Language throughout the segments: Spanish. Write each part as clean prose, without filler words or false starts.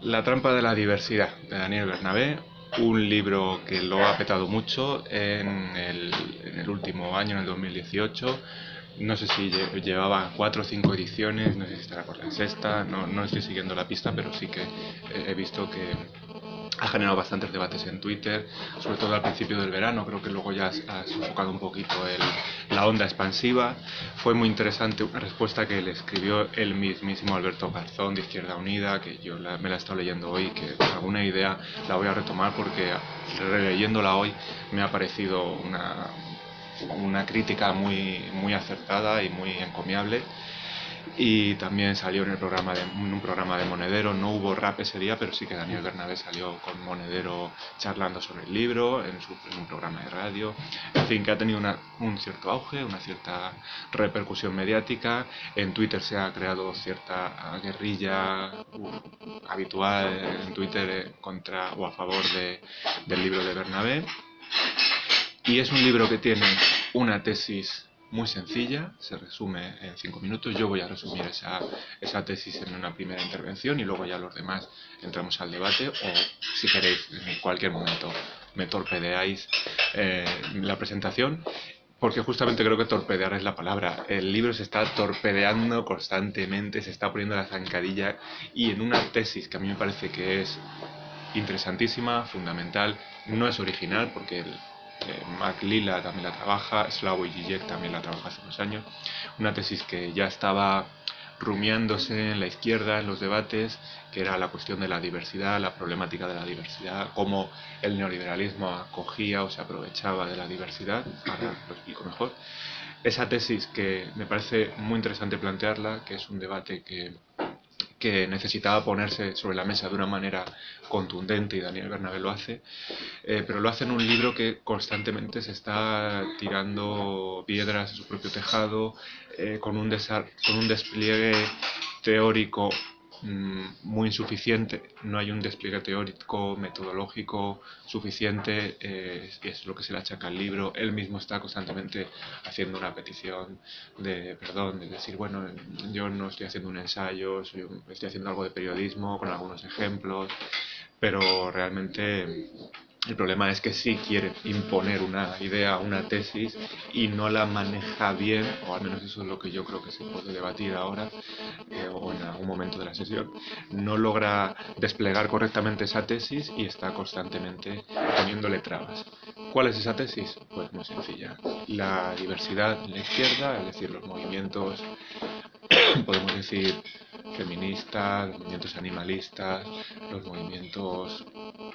La trampa de la diversidad, de Daniel Bernabé, un libro que lo ha petado mucho en el último año, en el 2018. No sé si llevaba 4 o 5 ediciones, no sé si estará por la sexta, no estoy siguiendo la pista, pero sí que he visto que ha generado bastantes debates en Twitter, sobre todo al principio del verano. Creo que luego ya ha sofocado un poquito la onda expansiva. Fue muy interesante una respuesta que le escribió el mismísimo Alberto Garzón de Izquierda Unida, que yo me la he estado leyendo hoy, que alguna idea la voy a retomar porque releyéndola hoy me ha parecido una crítica muy acertada y muy encomiable. Y también salió en un programa de Monedero. No hubo rap ese día, pero sí que Daniel Bernabé salió con Monedero charlando sobre el libro en un programa de radio. En fin, que ha tenido un cierto auge, una cierta repercusión mediática. En Twitter se ha creado cierta guerrilla habitual en Twitter contra o a favor del libro de Bernabé. Y es un libro que tiene una tesis muy sencilla, se resume en 5 minutos. Yo voy a resumir esa tesis en una primera intervención y luego ya los demás entramos al debate, o si queréis en cualquier momento me torpedeáis la presentación, porque justamente creo que torpedear es la palabra. El libro se está torpedeando constantemente, se está poniendo la zancadilla, y en una tesis que a mí me parece que es interesantísima, fundamental. No es original porque Mark Lilla también la trabaja, Slavoj Žižek también la trabaja hace unos años. Una tesis que ya estaba rumiándose en la izquierda, en los debates, que era la cuestión de la diversidad, la problemática de la diversidad, cómo el neoliberalismo acogía o se aprovechaba de la diversidad. Ahora lo explico mejor. Esa tesis, que me parece muy interesante plantearla, que es un debate que necesitaba ponerse sobre la mesa de una manera contundente, y Daniel Bernabé lo hace, pero lo hace en un libro que constantemente se está tirando piedras a su propio tejado, con un despliegue teórico muy insuficiente. No hay un despliegue teórico, metodológico suficiente, es lo que se le achaca al libro. Él mismo está constantemente haciendo una petición de perdón, de decir, bueno, yo no estoy haciendo un ensayo, estoy haciendo algo de periodismo con algunos ejemplos, pero realmente el problema es que sí quiere imponer una idea, una tesis, y no la maneja bien, o al menos eso es lo que yo creo que se puede debatir ahora, o en algún momento de la sesión. No logra desplegar correctamente esa tesis y está constantemente poniéndole trabas. ¿Cuál es esa tesis? Pues muy sencilla. La diversidad en la izquierda, es decir, los movimientos, podemos decir, feministas, los movimientos animalistas, los movimientos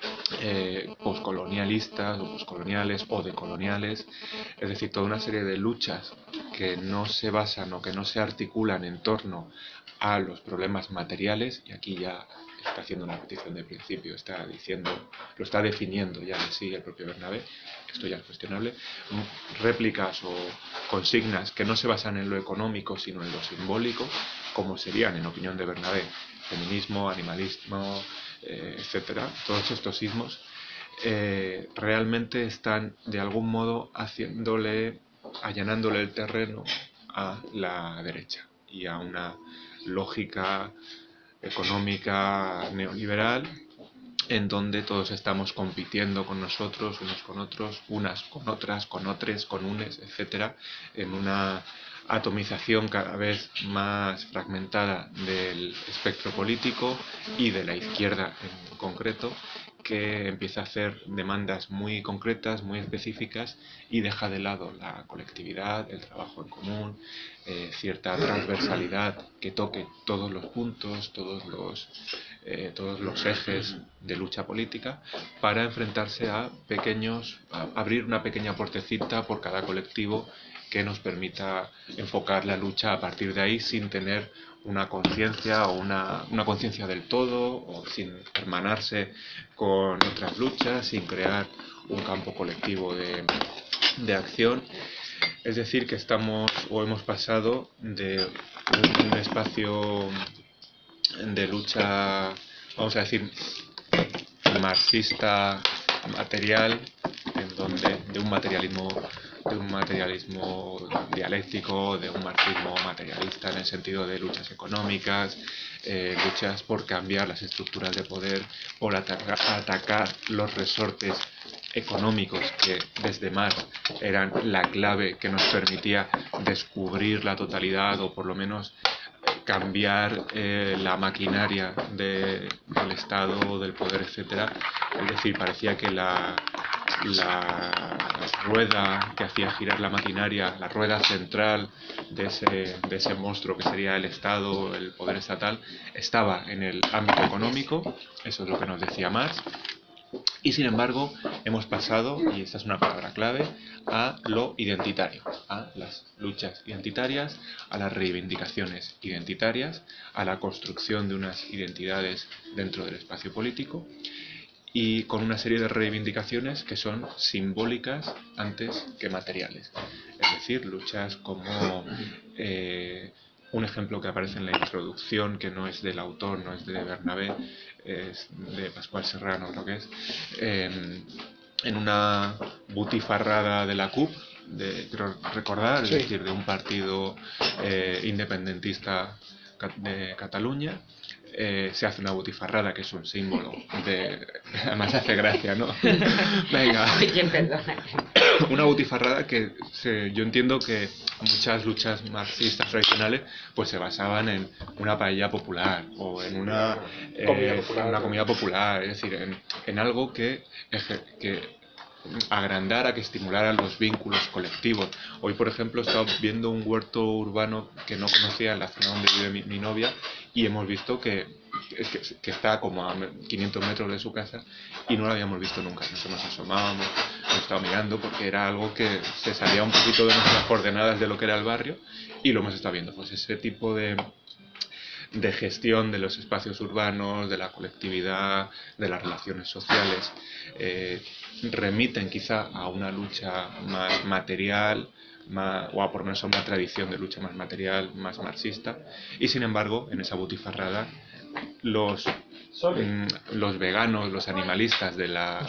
poscolonialistas o poscoloniales o decoloniales, es decir, toda una serie de luchas que no se basan o que no se articulan en torno a los problemas materiales. Y aquí ya está haciendo una petición de principio, está diciendo, lo está definiendo ya así el propio Bernabé, esto ya es cuestionable. Réplicas o consignas que no se basan en lo económico sino en lo simbólico, como serían, en opinión de Bernabé, feminismo, animalismo, etcétera. Todos estos ismos realmente están de algún modo allanándole el terreno a la derecha y a una lógica económica neoliberal, en donde todos estamos compitiendo con nosotros, unos con otros, unas con otras, con otros, con unes, etcétera, en una atomización cada vez más fragmentada del espectro político y de la izquierda en concreto, que empieza a hacer demandas muy concretas, muy específicas, y deja de lado la colectividad, el trabajo en común, cierta transversalidad que toque todos los puntos, todos los ejes de lucha política, para enfrentarse a abrir una pequeña puertecita por cada colectivo que nos permita enfocar la lucha a partir de ahí, sin tener una conciencia o una conciencia del todo, o sin hermanarse con otras luchas, sin crear un campo colectivo de acción. Es decir, que estamos o hemos pasado de un espacio de lucha, vamos a decir, marxista material, en donde de un materialismo de un materialismo dialéctico, de un marxismo materialista en el sentido de luchas económicas, luchas por cambiar las estructuras de poder, por atacar los resortes económicos que desde Marx eran la clave que nos permitía descubrir la totalidad o por lo menos cambiar la maquinaria del Estado, del poder, etcétera. Es decir, parecía que la rueda que hacía girar la maquinaria, la rueda central de ese monstruo que sería el Estado, el poder estatal, estaba en el ámbito económico. Eso es lo que nos decía Marx. Y sin embargo hemos pasado, y esta es una palabra clave, a lo identitario, a las luchas identitarias, a las reivindicaciones identitarias, a la construcción de unas identidades dentro del espacio político, y con una serie de reivindicaciones que son simbólicas antes que materiales. Es decir, luchas como un ejemplo que aparece en la introducción, que no es del autor, no es de Bernabé, es de Pascual Serrano, creo que es, en una butifarrada de la CUP, creo recordar, es decir, de un partido independentista de Cataluña. Se hace una butifarrada que es un símbolo de... Además hace gracia, ¿no? Venga. Oye, perdona. Una butifarrada que yo entiendo que muchas luchas marxistas tradicionales pues se basaban en una paella popular o en una comida popular, es decir, en algo que agrandara, que estimulara los vínculos colectivos. Hoy, por ejemplo, he estado viendo un huerto urbano que no conocía en la zona donde vive mi novia, y hemos visto que está como a 500 metros de su casa y no lo habíamos visto nunca. Nos asomábamos, nos estado mirando porque era algo que se salía un poquito de nuestras coordenadas de lo que era el barrio, y lo hemos estado viendo. Pues ese tipo de gestión de los espacios urbanos, de la colectividad, de las relaciones sociales, remiten quizá a una lucha más material, o a por lo menos a una tradición de lucha más material, más marxista, y sin embargo, en esa butifarrada, los veganos, los animalistas de la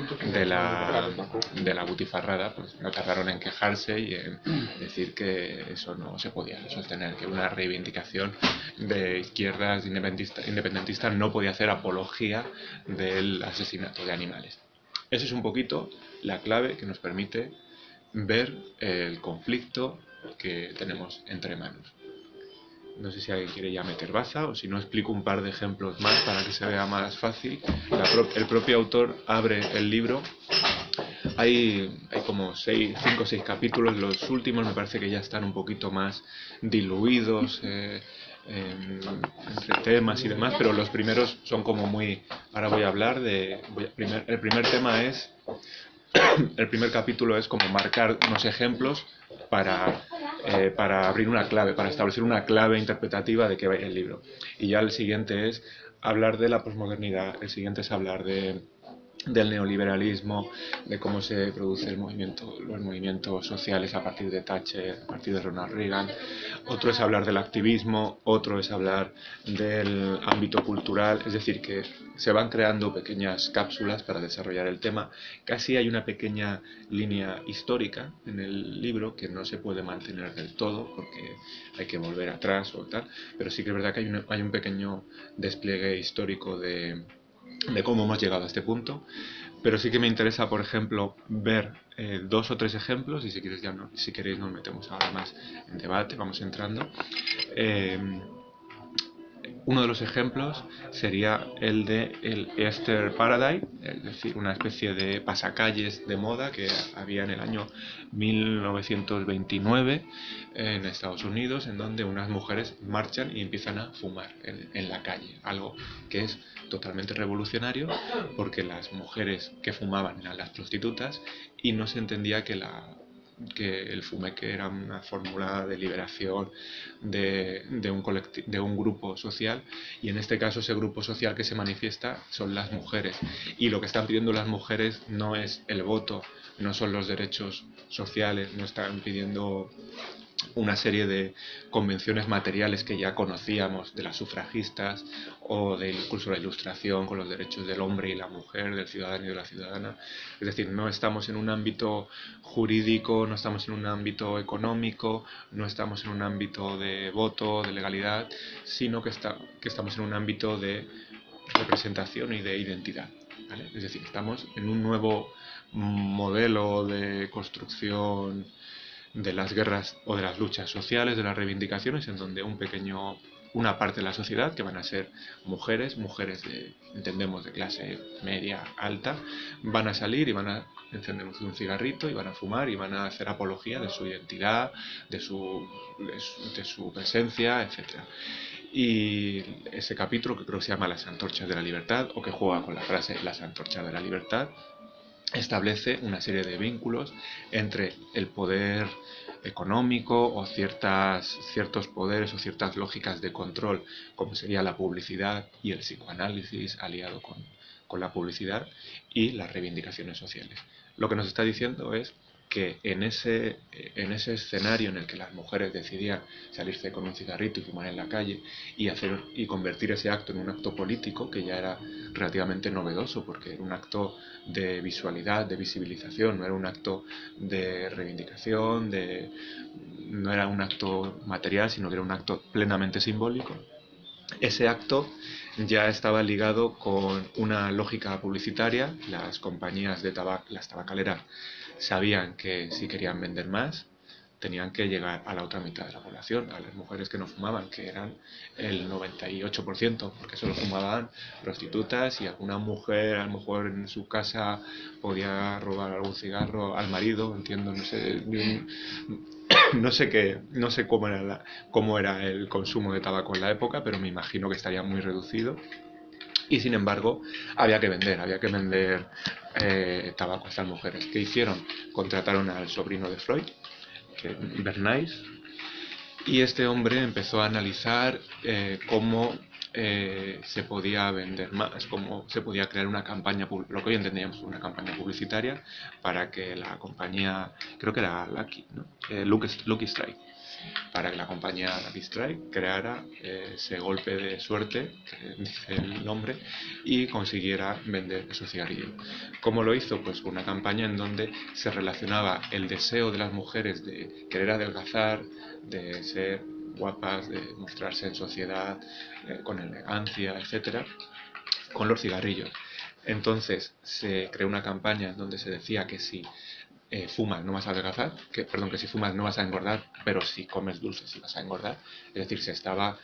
butifarrada, pues no tardaron en quejarse y en decir que eso no se podía sostener, que una reivindicación de izquierdas independentistas no podía hacer apología del asesinato de animales. Esa es un poquito la clave que nos permite ver el conflicto que tenemos entre manos. No sé si alguien quiere ya meter baza, o si no explico un par de ejemplos más para que se vea más fácil. El propio autor abre el libro. Hay como 5 o 6 capítulos. Los últimos me parece que ya están un poquito más diluidos entre temas y demás, pero los primeros son como muy... Ahora voy a hablar de... El primer tema es... El primer capítulo es como marcar unos ejemplos para abrir una clave, para establecer una clave interpretativa de qué va el libro. Y ya el siguiente es hablar de la posmodernidad, el siguiente es hablar del neoliberalismo, de cómo se producen los movimientos sociales a partir de Thatcher, a partir de Ronald Reagan. Otro es hablar del activismo, otro es hablar del ámbito cultural, es decir, que se van creando pequeñas cápsulas para desarrollar el tema. Casi hay una pequeña línea histórica en el libro que no se puede mantener del todo porque hay que volver atrás o tal, pero sí que es verdad que hay un pequeño despliegue histórico de cómo hemos llegado a este punto. Pero sí que me interesa, por ejemplo, ver 2 o 3 ejemplos, y si queréis nos metemos ahora más en debate, vamos entrando. Uno de los ejemplos sería el de el Easter Paradise, es decir, una especie de pasacalles de moda que había en el año 1929 en Estados Unidos, en donde unas mujeres marchan y empiezan a fumar en la calle, algo que es totalmente revolucionario porque las mujeres que fumaban eran las prostitutas y no se entendía que el fumeque era una fórmula de liberación de un grupo social, y en este caso ese grupo social que se manifiesta son las mujeres, y lo que están pidiendo las mujeres no es el voto, no son los derechos sociales, no están pidiendo una serie de convenciones materiales que ya conocíamos de las sufragistas o de incluso la Ilustración con los derechos del hombre y la mujer, del ciudadano y de la ciudadana. Es decir, no estamos en un ámbito jurídico, no estamos en un ámbito económico, no estamos en un ámbito de voto, de legalidad, sino que estamos en un ámbito de representación y de identidad, ¿vale? Es decir, estamos en un nuevo modelo de construcción de las guerras o de las luchas sociales, de las reivindicaciones, en donde una parte de la sociedad, que van a ser mujeres entendemos, de clase media, alta, van a salir y van a encender un cigarrito y van a fumar y van a hacer apología de su identidad, de su presencia, etcétera. Y ese capítulo, que creo que se llama Las antorchas de la libertad, o que juega con la frase Las antorchas de la libertad, establece una serie de vínculos entre el poder económico o ciertos poderes o ciertas lógicas de control, como sería la publicidad y el psicoanálisis aliado con la publicidad, y las reivindicaciones sociales. Lo que nos está diciendo es que en ese escenario en el que las mujeres decidían salirse con un cigarrito y fumar en la calle y convertir ese acto en un acto político, que ya era relativamente novedoso, porque era un acto de visualidad, de visibilización, no era un acto de reivindicación, no era un acto material, sino que era un acto plenamente simbólico. Ese acto ya estaba ligado con una lógica publicitaria. Las compañías las tabacaleras, sabían que si querían vender más, tenían que llegar a la otra mitad de la población, a las mujeres que no fumaban, que eran el 98%, porque solo fumaban prostitutas, y alguna mujer, a lo mejor en su casa, podía robar algún cigarro al marido, entiendo, no sé cómo era el consumo de tabaco en la época, pero me imagino que estaría muy reducido. Y sin embargo, había que vender tabaco a estas mujeres. ¿Qué hicieron? Contrataron al sobrino de Freud, Bernays, y este hombre empezó a analizar cómo se podía vender más, cómo se podía crear una campaña, lo que hoy entendíamos una campaña publicitaria, para que la compañía, creo que era Lucky, ¿no? Lucky Strike, para que la compañía Lucky Strike creara ese golpe de suerte, que dice el nombre, y consiguiera vender esos cigarrillos. ¿Cómo lo hizo? Pues una campaña en donde se relacionaba el deseo de las mujeres de querer adelgazar, de ser guapas, de mostrarse en sociedad con elegancia, etcétera, con los cigarrillos. Entonces se creó una campaña en donde se decía que si fumas no vas a adelgazar, que si fumas no vas a engordar, pero si comes dulces sí vas a engordar. Es decir, se estaba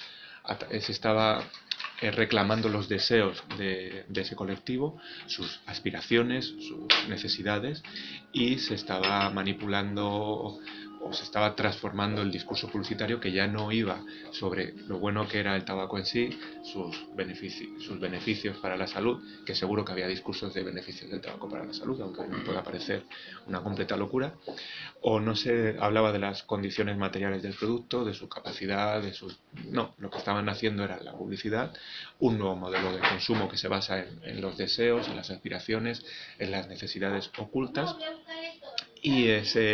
reclamando los deseos de ese colectivo, sus aspiraciones, sus necesidades, y se estaba manipulando o se estaba transformando el discurso publicitario, que ya no iba sobre lo bueno que era el tabaco en sí, sus beneficios para la salud, que seguro que había discursos de beneficios del tabaco para la salud, aunque me pueda parecer una completa locura, o no se hablaba de las condiciones materiales del producto, de su capacidad, No, lo que estaban haciendo era la publicidad, un nuevo modelo de consumo que se basa en los deseos, en las aspiraciones, en las necesidades ocultas, y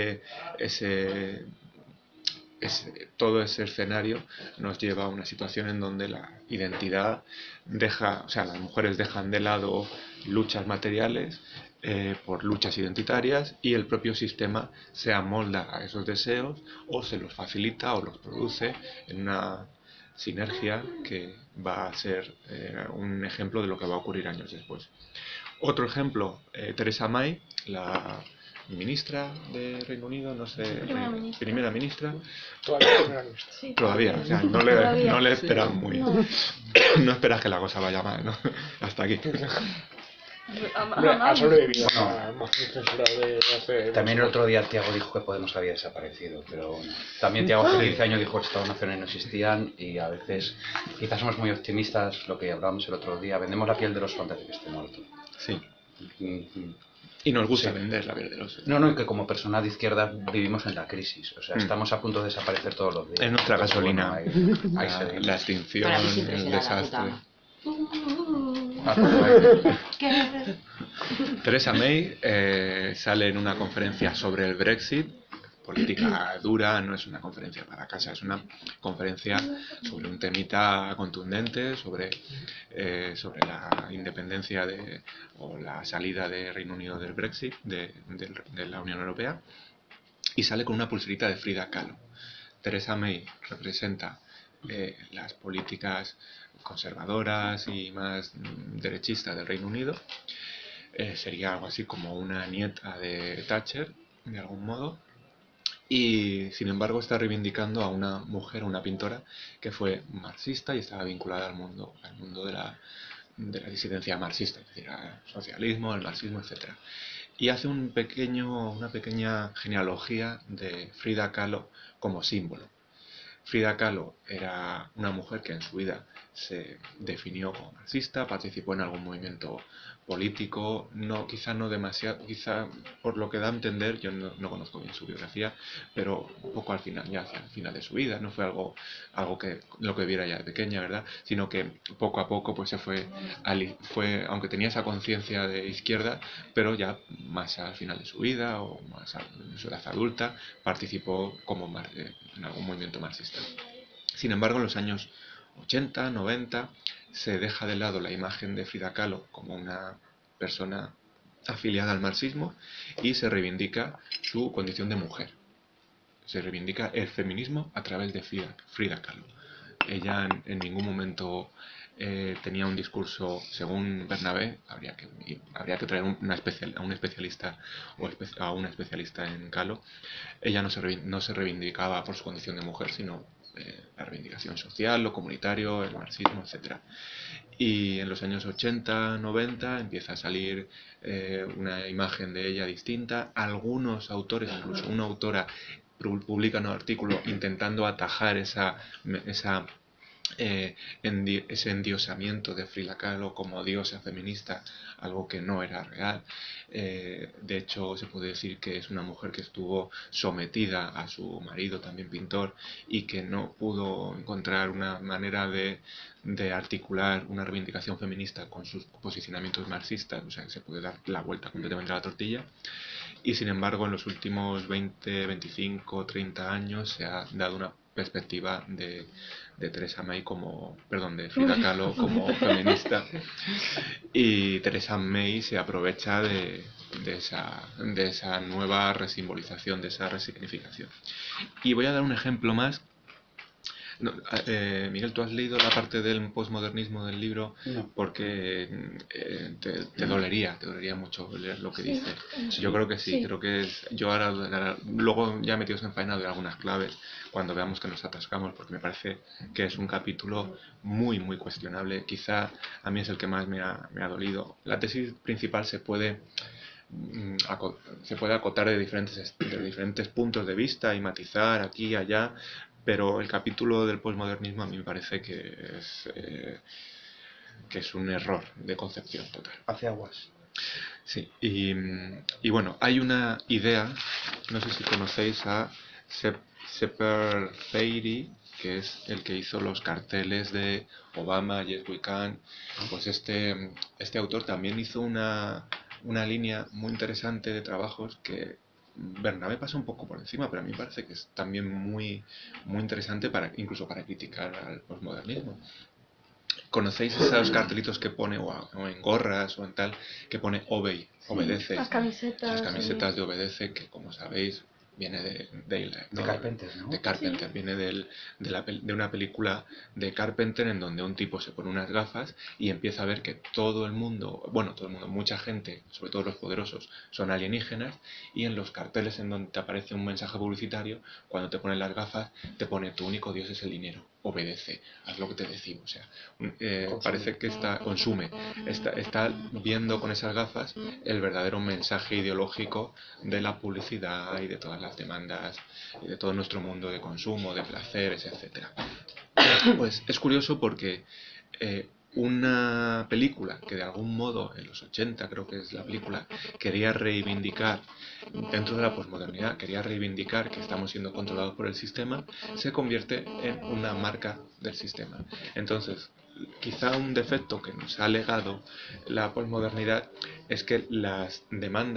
todo ese escenario nos lleva a una situación en donde la identidad las mujeres dejan de lado luchas materiales por luchas identitarias, y el propio sistema se amolda a esos deseos, o se los facilita o los produce en una sinergia que va a ser un ejemplo de lo que va a ocurrir años después. Otro ejemplo, Theresa May, la ministra de Reino Unido, no sé, primera ministra. Todavía primera ministra. Sí. Todavía, o sea, no le esperas muy. No esperas que la cosa vaya mal, ¿no? Hasta aquí. Hombre, ha sobrevivido a más censura de hace... También el otro día Tiago dijo que Podemos había desaparecido, pero bueno. También Tiago hace 15 años dijo que Estados Naciones no existían, y a veces quizás somos muy optimistas, lo que hablábamos el otro día, vendemos la piel del oso antes de que esté muerto. Sí. Y nos gusta vender la piel del oso. No, y que como persona de izquierda vivimos en la crisis, o sea, estamos a punto de desaparecer todos los días. Es nuestra gasolina, Bueno, la extinción, el desastre. Theresa May sale en una conferencia sobre el Brexit, política dura, no es una conferencia para casa, es una conferencia sobre un temita contundente, sobre la independencia o la salida de Reino Unido del Brexit, de la Unión Europea, y sale con una pulserita de Frida Kahlo. Theresa May representa las políticas conservadoras y más derechistas del Reino Unido. Sería algo así como una nieta de Thatcher, de algún modo. Y sin embargo está reivindicando a una mujer, una pintora, que fue marxista y estaba vinculada al mundo de la disidencia marxista, es decir, al socialismo, al marxismo, etc. Y hace una pequeña genealogía de Frida Kahlo como símbolo. Frida Kahlo era una mujer que en su vida se definió como marxista, participó en algún movimiento político, quizá no demasiado, quizá por lo que da a entender, yo no conozco bien su biografía, pero un poco al final, ya hacia el final de su vida, no fue algo que lo que viera ya de pequeña, ¿verdad? Sino que poco a poco pues aunque tenía esa conciencia de izquierda, pero ya más al final de su vida o más en su edad adulta, participó en algún movimiento marxista. Sin embargo, en los años 80, 90, se deja de lado la imagen de Frida Kahlo como una persona afiliada al marxismo y se reivindica su condición de mujer. Se reivindica el feminismo a través de Frida Kahlo. Ella en ningún momento tenía un discurso, según Bernabé, habría que traer a un especialista o a una especialista en Kahlo. Ella no se reivindicaba por su condición de mujer, sino la reivindicación social, lo comunitario, el marxismo, etc. Y en los años 80, 90 empieza a salir una imagen de ella distinta. Algunos autores, incluso una autora, publican un artículo intentando atajar ese endiosamiento de Frida Kahlo como diosa feminista, algo que no era real. De hecho, se puede decir que es una mujer que estuvo sometida a su marido, también pintor, y que no pudo encontrar una manera de articular una reivindicación feminista con sus posicionamientos marxistas, o sea, que se puede dar la vuelta completamente a la tortilla. Y sin embargo, en los últimos 20, 25, 30 años se ha dado una perspectiva de de Frida Kahlo como feminista, y Theresa May se aprovecha de esa nueva resimbolización, de esa resignificación. Y voy a dar un ejemplo más. No, Miguel, ¿tú has leído la parte del posmodernismo del libro? No. Porque te dolería mucho leer lo que dice. Yo creo que sí. Creo que yo ahora, luego ya metidos en faena de algunas claves, cuando veamos que nos atascamos, porque me parece que es un capítulo muy, muy cuestionable. Quizá a mí es el que más me ha dolido. La tesis principal se puede acotar de diferentes puntos de vista y matizar aquí y allá, pero el capítulo del posmodernismo a mí me parece que es un error de concepción total. Hace aguas. Sí, y bueno, hay una idea, no sé si conocéis a Shepard Fairey, que es el que hizo los carteles de Obama, Yes We Can. Pues este autor también hizo una línea muy interesante de trabajos que Bernabé pasa un poco por encima, pero a mí me parece que es también muy, muy interesante incluso para criticar al posmodernismo. ¿Conocéis esos cartelitos que pone, o en gorras o en tal, que pone Obey, obedece? Las camisetas De obedece, que como sabéis viene de Carpenter, ¿no? De Carpenter, viene de una película de Carpenter en donde un tipo se pone unas gafas y empieza a ver que todo el mundo, mucha gente, sobre todo los poderosos, son alienígenas, y en los carteles en donde te aparece un mensaje publicitario, cuando te ponen las gafas, te pone: tu único Dios es el dinero, obedece, haz lo que te decimos. O sea, parece que está viendo con esas gafas el verdadero mensaje ideológico de la publicidad y de todas las demandas y de todo nuestro mundo de consumo, de placeres, etcétera. Pues es curioso porque una película que de algún modo en los 80, creo que es la película, quería reivindicar, dentro de la posmodernidad, quería reivindicar que estamos siendo controlados por el sistema, se convierte en una marca del sistema. Entonces, quizá un defecto que nos ha legado la posmodernidad es que las demandas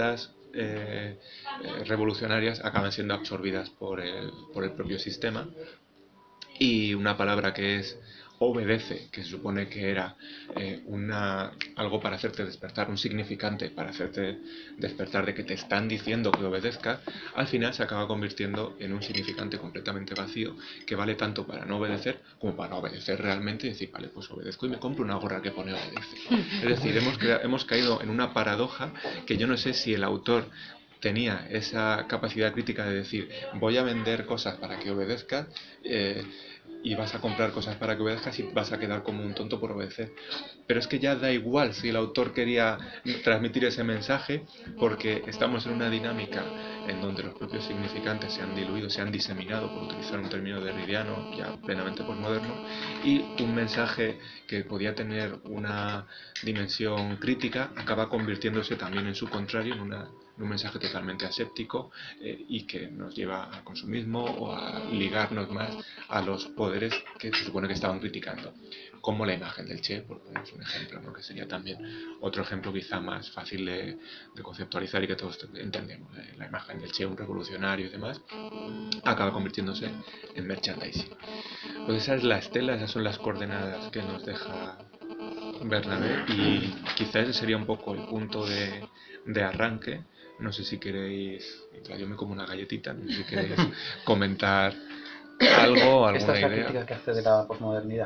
revolucionarias acaban siendo absorbidas por el propio sistema. Y una palabra que es obedece, que se supone que era algo para hacerte despertar, un significante para hacerte despertar de que te están diciendo que obedezcas, al final se acaba convirtiendo en un significante completamente vacío que vale tanto para no obedecer como para obedecer realmente y decir, vale, pues obedezco y me compro una gorra que pone obedece. Es decir, hemos caído en una paradoja que yo no sé si el autor tenía esa capacidad crítica de decir, voy a vender cosas para que obedezcas, y vas a comprar cosas para que obedezcas y vas a quedar como un tonto por obedecer. Pero es que ya da igual si el autor quería transmitir ese mensaje, porque estamos en una dinámica en donde los propios significantes se han diluido, se han diseminado, por utilizar un término derridiano ya plenamente posmoderno, y un mensaje que podía tener una dimensión crítica acaba convirtiéndose también en su contrario, en un mensaje totalmente aséptico, y que nos lleva al consumismo o a ligarnos más a los poderes que se supone que estaban criticando, como la imagen del Che, por poner un ejemplo, ¿no? Que sería también otro ejemplo quizá más fácil de conceptualizar y que todos entendemos. La imagen del Che, un revolucionario y demás, acaba convirtiéndose en merchandising. Pues esa es la estela, esas son las coordenadas que nos deja Bernabé, y quizá ese sería un poco el punto de arranque. No sé si queréis, yo me como una galletita, no sé si queréis comentar algo, alguna ¿Esta es la idea. crítica que hace de la posmodernidad?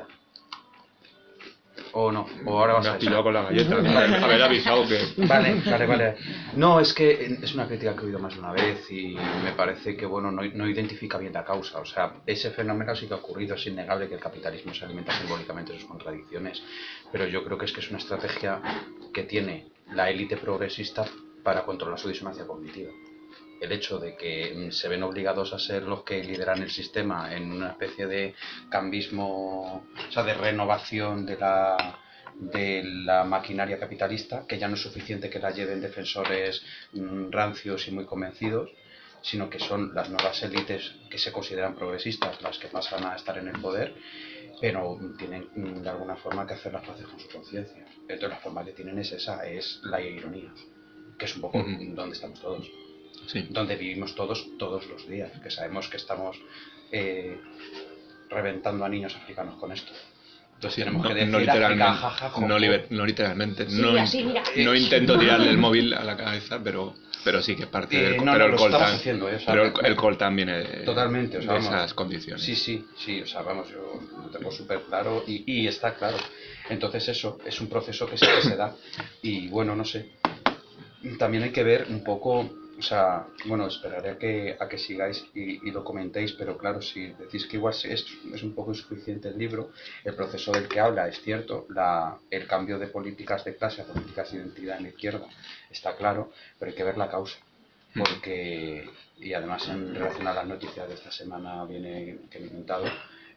¿O no? ¿O ahora vas Me a has pillado con la galleta, haber avisado que... Vale. No, es que es una crítica que he oído más de una vez y me parece que bueno, no identifica bien la causa. O sea, ese fenómeno sí que ha ocurrido, es innegable que el capitalismo se alimenta simbólicamente de sus contradicciones, pero yo creo que es una estrategia que tiene la élite progresista para controlar su disonancia cognitiva. El hecho de que se ven obligados a ser los que lideran el sistema en una especie de cambismo, o sea, de renovación de la maquinaria capitalista, que ya no es suficiente que la lleven defensores rancios y muy convencidos, sino que son las nuevas élites que se consideran progresistas las que pasan a estar en el poder, pero tienen de alguna forma que hacer las paces con su conciencia. Entonces la forma que tienen es esa, es la ironía, que es un poco donde estamos todos. Sí. Donde vivimos todos los días, que sabemos que estamos reventando a niños africanos con esto. Entonces tenemos que decir no literalmente, África, jajaja, no literalmente, sí, así, mira. No intento tirarle el móvil a la cabeza, pero sí que parte del pero el coltán, haciendo, o sea, pero el coltán viene totalmente, o sea, de esas condiciones. Sí, o sea, vamos, yo lo tengo súper claro y está claro. Entonces eso es un proceso que sí que se da y bueno, no sé. También hay que ver un poco, o sea, bueno, esperaré a que sigáis y lo comentéis, pero claro, si decís que igual es un poco insuficiente el libro, el proceso del que habla es cierto, el cambio de políticas de clase a políticas de identidad en la izquierda está claro, pero hay que ver la causa, porque, y además en relación a las noticias de esta semana viene que he inventado,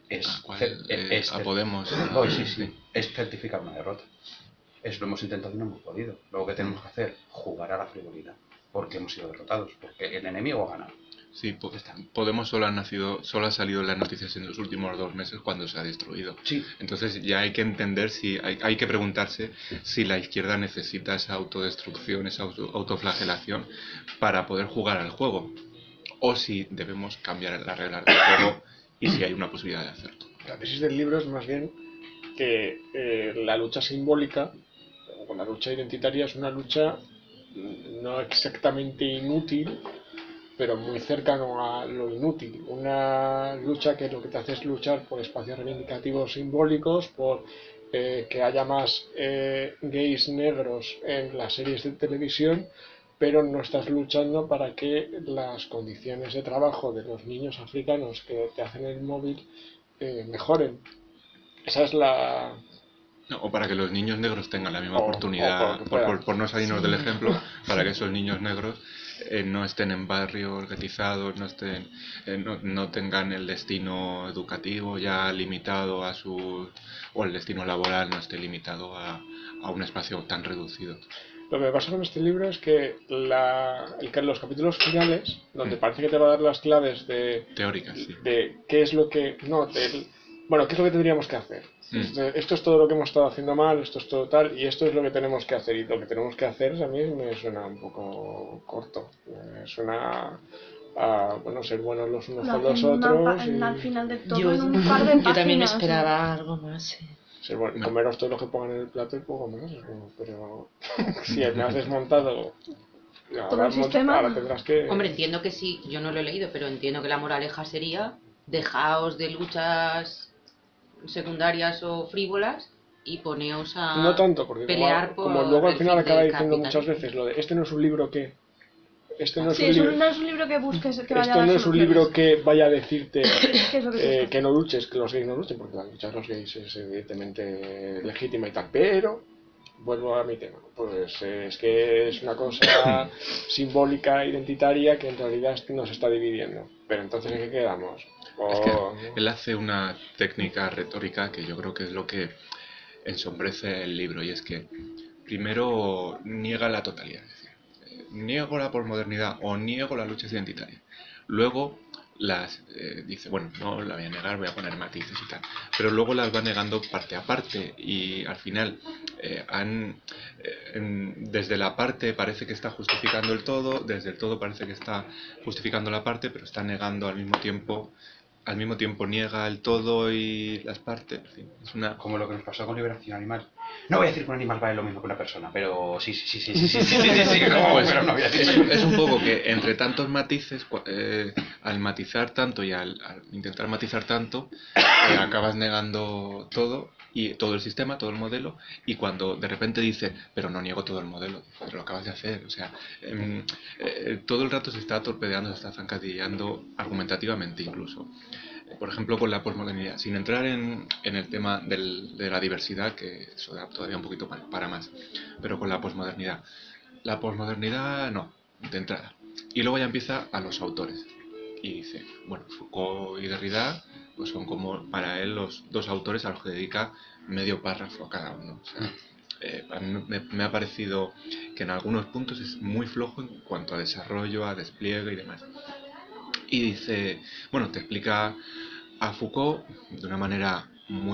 a Podemos. Sí, es certificar una derrota. Lo hemos intentado y no hemos podido. Luego, ¿qué tenemos que hacer? Jugar a la frivolidad. Porque hemos sido derrotados. Porque el enemigo ha ganado. Sí, Podemos solo ha salido en las noticias en los últimos 2 meses cuando se ha destruido. Sí. Entonces ya hay que entender hay que preguntarse si la izquierda necesita esa autodestrucción, esa autoflagelación para poder jugar al juego. O si debemos cambiar las reglas del juego y si hay una posibilidad de hacerlo. La tesis del libro es más bien que la lucha simbólica o la lucha identitaria es una lucha no exactamente inútil, pero muy cercano a lo inútil. Una lucha que lo que te hace es luchar por espacios reivindicativos simbólicos, por que haya más gays negros en las series de televisión, pero no estás luchando para que las condiciones de trabajo de los niños africanos que te hacen el móvil mejoren. Esa es la... O para que los niños negros tengan la misma oportunidad, por no salirnos del ejemplo, para que esos niños negros no estén en barrios guetizados, no tengan el destino educativo ya limitado o el destino laboral no esté limitado a un espacio tan reducido. Lo que me pasa con este libro es que los capítulos finales, donde parece que te va a dar las claves de... teóricas, sí. De qué es lo que... No, bueno, ¿qué es lo que tendríamos que hacer? Esto es todo lo que hemos estado haciendo mal, esto es todo tal, y esto es lo que tenemos que hacer. Y lo que tenemos que hacer a mí me suena un poco corto. Me suena a, bueno, ser buenos los unos con los otros. Al final de todo, Yo, en un par de páginas. yo también me esperaba algo más. Ser comeros todo lo que pongan en el plato y poco más. Pero si me has desmontado. Todo el sistema. Ahora tendrás que. Hombre, entiendo que sí, yo no lo he leído, pero entiendo que la moraleja sería dejaos de luchas secundarias o frívolas y poneos a No tanto, porque pelear como por luego al el final fin acaba del diciendo muchas capitalismo. veces lo de este no es un libro que. Este no es Sí, un libro. no es un libro que busques, que vaya Esto a dar no es un soluciones. libro que vaya a decirte ¿Qué es lo que tienes que que hacer? no luches, que los gays no luchen, porque la lucha de los gays es evidentemente legítima y tal, pero vuelvo a mi tema, pues es que es una cosa simbólica, identitaria, que en realidad nos está dividiendo. Pero entonces, ¿en qué quedamos? Es que él hace una técnica retórica que yo creo que es lo que ensombrece el libro, y es que primero niega la totalidad, es decir, niego la posmodernidad o niego las luchas identitarias. Luego las dice, bueno, no la voy a negar, voy a poner matices y tal, pero luego las va negando parte a parte, y al final desde la parte parece que está justificando el todo, desde el todo parece que está justificando la parte, pero está negando al mismo tiempo niega el todo y las partes. En fin, es una... Como lo que nos pasó con Liberación Animal. No voy a decir que un animal vale lo mismo que una persona, pero sí, como, Pues, pero no voy a decir. es un poco que entre tantos matices, al matizar tanto y al intentar matizar tanto, acabas negando todo, y todo el sistema, todo el modelo, y cuando de repente dice, pero no niego todo el modelo, pero lo acabas de hacer, o sea, todo el rato se está torpedeando, se está zancadilleando argumentativamente incluso. Por ejemplo, con la posmodernidad, sin entrar en el tema de la diversidad, que eso da todavía un poquito para más, pero con la posmodernidad. La posmodernidad no, de entrada. Y luego ya empieza a los autores. Y dice, bueno, Foucault y Derrida pues son como para él los dos autores a los que dedica medio párrafo a cada uno. O sea, a mí me ha parecido que en algunos puntos es muy flojo en cuanto a desarrollo, a despliegue y demás. Y dice, bueno, te explica a Foucault de una manera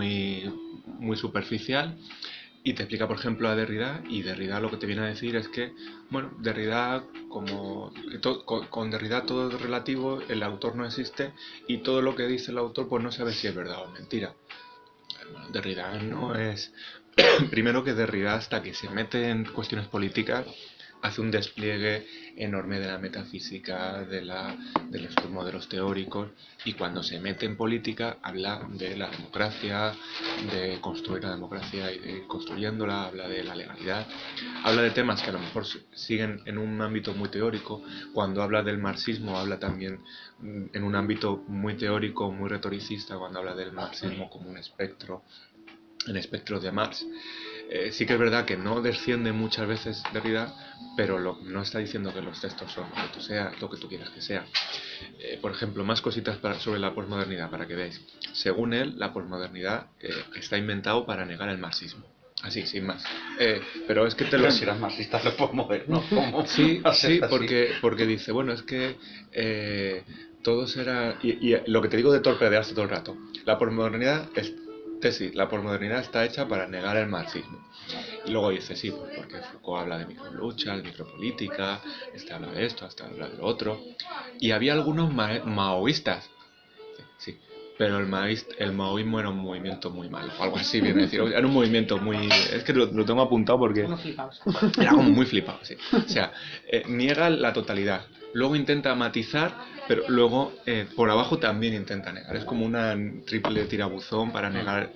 muy superficial, y te explica, por ejemplo, a Derrida, y Derrida lo que te viene a decir es que, bueno, Derrida, como con Derrida todo es relativo, el autor no existe, y todo lo que dice el autor pues no sabe si es verdad o mentira. Bueno, Derrida no es... Primero que Derrida, hasta que se mete en cuestiones políticas, hace un despliegue enorme de la metafísica, de los modelos teóricos, y cuando se mete en política habla de la democracia, de construir la democracia y de construyéndola, habla de la legalidad, habla de temas que a lo mejor siguen en un ámbito muy teórico. Cuando habla del marxismo habla también en un ámbito muy teórico, muy retoricista, cuando habla del marxismo como un espectro, el espectro de Marx. Sí que es verdad que no desciende muchas veces Derrida, pero no está diciendo que los textos son lo que tú quieras que sea. Por ejemplo, más cositas sobre la posmodernidad para que veáis. Según él, la posmodernidad está inventado para negar el marxismo. Así, sin más. Pero es que te lo... Pero si eran marxistas lo puedo mover, ¿no? Sí, porque dice, bueno, es que todo será... Y lo que te digo de torpedearse todo el rato. La posmodernidad la posmodernidad está hecha para negar el marxismo. Y luego dice, sí, pues porque Foucault habla de microlucha, de micropolítica, este habla de esto, este habla de lo otro. Y había algunos maoístas. Sí, pero el maoísmo era un movimiento muy malo, o algo así, viene a decir. Era un movimiento muy... Es que lo tengo apuntado porque... Unos flipados. Era como muy flipado, sí. O sea, niega la totalidad. Luego intenta matizar, pero luego por abajo también intenta negar. Es como una triple tirabuzón para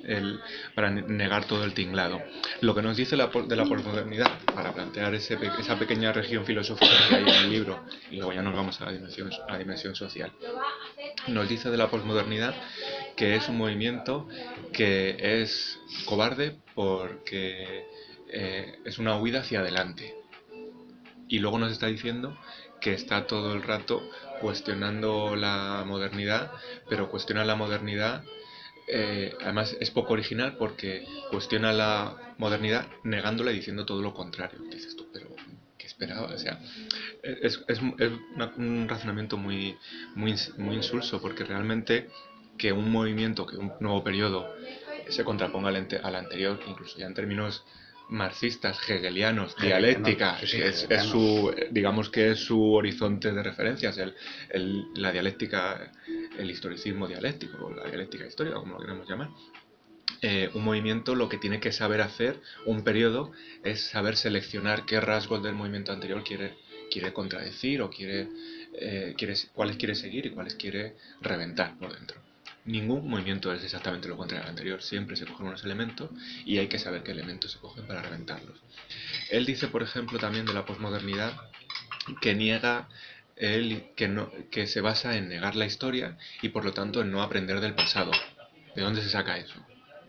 negar todo el tinglado. Lo que nos dice de la posmodernidad, para plantear esa pequeña región filosófica que hay en el libro, y luego ya nos vamos a la dimensión social, nos dice de la posmodernidad que es un movimiento que es cobarde porque es una huida hacia adelante. Y luego nos está diciendo que está todo el rato cuestionando la modernidad, pero cuestiona la modernidad, además es poco original porque cuestiona la modernidad negándola y diciendo todo lo contrario. Dices tú, pero ¿qué esperaba? O sea, es un razonamiento muy insulso, porque realmente que un movimiento, que un nuevo periodo se contraponga al anterior, incluso ya en términos marxistas, hegelianos, dialéctica, es su, digamos que es su horizonte de referencias, la dialéctica, el historicismo dialéctico, o la dialéctica histórica, como lo queramos llamar. Un movimiento lo que tiene que saber hacer, un periodo, es saber seleccionar qué rasgos del movimiento anterior quiere contradecir o cuáles quiere seguir y cuáles quiere reventar por dentro. Ningún movimiento es exactamente lo contrario al anterior, siempre se cogen unos elementos y hay que saber qué elementos se cogen para reventarlos. Él dice, por ejemplo, también de la posmodernidad que niega que se basa en negar la historia y por lo tanto en no aprender del pasado. ¿De dónde se saca eso?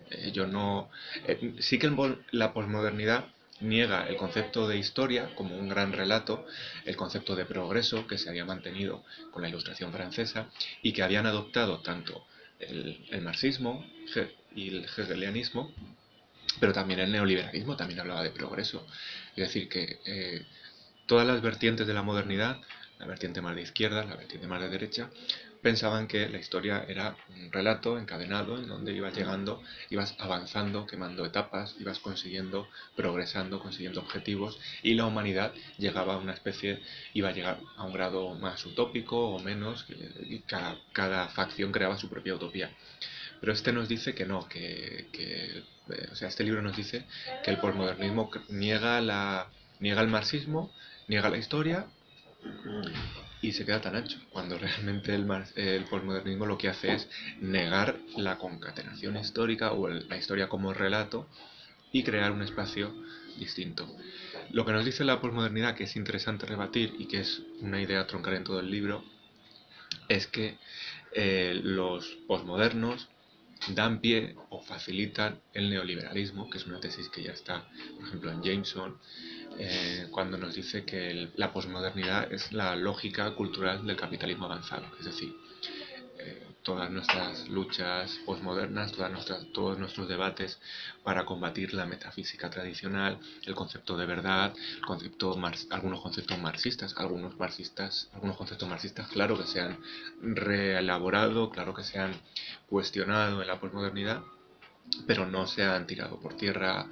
Sí que la posmodernidad niega el concepto de historia como un gran relato, el concepto de progreso que se había mantenido con la Ilustración francesa y que habían adoptado tanto el marxismo y el hegelianismo, pero también el neoliberalismo también hablaba de progreso. Es decir, que todas las vertientes de la modernidad, la vertiente más de izquierda, la vertiente más de derecha, pensaban que la historia era un relato encadenado en donde ibas llegando, ibas avanzando, quemando etapas, ibas progresando, consiguiendo objetivos, y la humanidad llegaba a una especie, iba a llegar a un grado más utópico o menos, y cada facción creaba su propia utopía. Pero este nos dice que no, o sea, este libro nos dice que el posmodernismo niega el marxismo, niega la historia y se queda tan ancho, cuando realmente el posmodernismo lo que hace es negar la concatenación histórica o la historia como relato y crear un espacio distinto. Lo que nos dice la posmodernidad, que es interesante rebatir y que es una idea troncal en todo el libro, es que los posmodernos dan pie o facilitan el neoliberalismo, que es una tesis que ya está, por ejemplo, en Jameson, cuando nos dice que la posmodernidad es la lógica cultural del capitalismo avanzado. Es decir, todas nuestras luchas posmodernas, todos nuestros debates para combatir la metafísica tradicional, el concepto de verdad, algunos conceptos marxistas, algunos conceptos marxistas, claro que se han reelaborado, claro que se han cuestionado en la posmodernidad, pero no se han tirado por tierra.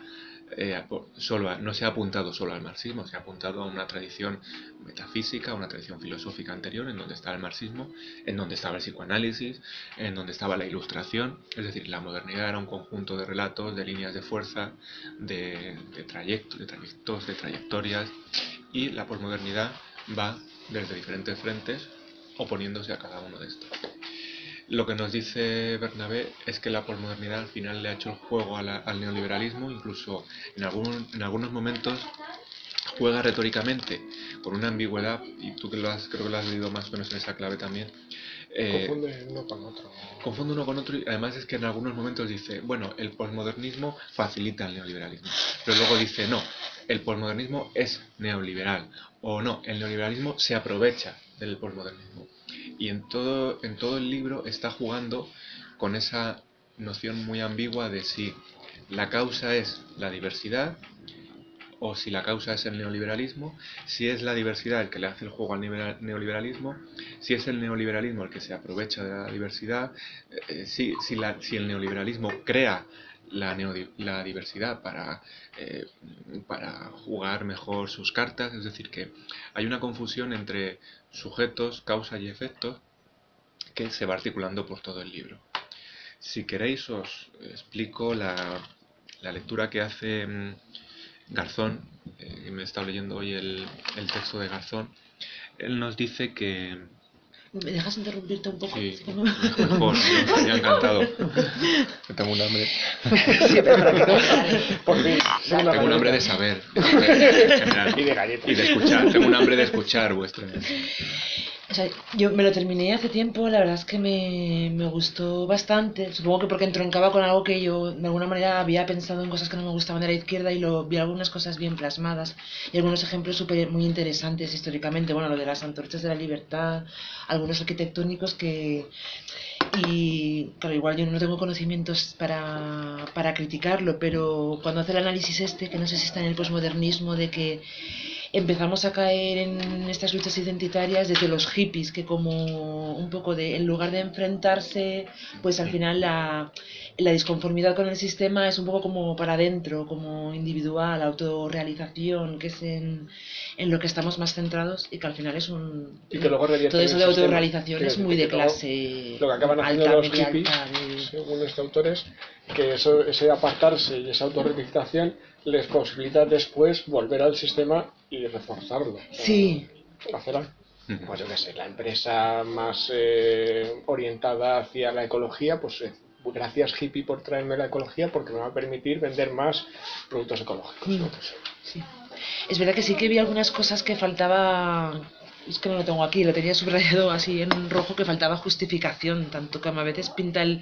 No se ha apuntado solo al marxismo, se ha apuntado a una tradición metafísica, a una tradición filosófica anterior, en donde estaba el marxismo, en donde estaba el psicoanálisis, en donde estaba la ilustración. Es decir, la modernidad era un conjunto de relatos, de líneas de fuerza, de trayectos, de trayectorias, y la posmodernidad va desde diferentes frentes oponiéndose a cada uno de estos. Lo que nos dice Bernabé es que la posmodernidad al final le ha hecho el juego al neoliberalismo, incluso en algunos momentos juega retóricamente con una ambigüedad, y tú creo que lo has leído más o menos en esa clave también. Confunde uno con otro. Confunde uno con otro, y además es que en algunos momentos dice, bueno, el posmodernismo facilita el neoliberalismo, pero luego dice, no, el posmodernismo es neoliberal, o no, el neoliberalismo se aprovecha del posmodernismo. Y en todo el libro está jugando con esa noción muy ambigua de si la causa es la diversidad o si la causa es el neoliberalismo, si es la diversidad el que le hace el juego al neoliberalismo, si es el neoliberalismo el que se aprovecha de la diversidad, si el neoliberalismo crea la diversidad para jugar mejor sus cartas. Es decir, que hay una confusión entre sujetos, causa y efectos que se va articulando por todo el libro. Si queréis os explico la lectura que hace Garzón, me he estado leyendo hoy el texto de Garzón. Él nos dice que... ¿Me dejas interrumpirte un poco? Sí, mejor, me estaría encantado. Que tengo un hambre. Sí, pero rápido. Tengo un hambre de saber, en general, y de galletas. y de escuchar. Tengo un hambre de escuchar vuestras. O sea, yo me lo terminé hace tiempo, la verdad es que me gustó bastante. Supongo que porque entroncaba con algo que yo de alguna manera había pensado en cosas que no me gustaban de la izquierda y vi algunas cosas bien plasmadas y algunos ejemplos muy interesantes históricamente. Bueno, lo de las antorchas de la libertad, algunos arquitectónicos y claro, igual yo no tengo conocimientos para criticarlo, pero cuando hace el análisis que no sé si está en el posmodernismo, de que empezamos a caer en estas luchas identitarias desde los hippies, que como un poco de, en lugar de enfrentarse, pues al final la disconformidad con el sistema es un poco como para adentro, como individual, autorrealización, que es en lo que estamos más centrados y que al final es un... Y que luego todo eso de el autorrealización sistema, es muy de que luego clase lo que acaban haciendo alta, los media hippies, alta, de... según este autor, es que ese apartarse y esa autorrealización les posibilita después volver al sistema y reforzarlo. O sea, Sí. hacer pues yo qué sé, la empresa más orientada hacia la ecología, pues gracias hippie por traerme la ecología porque me va a permitir vender más productos ecológicos, ¿no? Pues, Sí. Es verdad que sí que vi algunas cosas que faltaba, es que no lo tengo aquí, lo tenía subrayado así en rojo, que faltaba justificación, tanto que a veces pinta el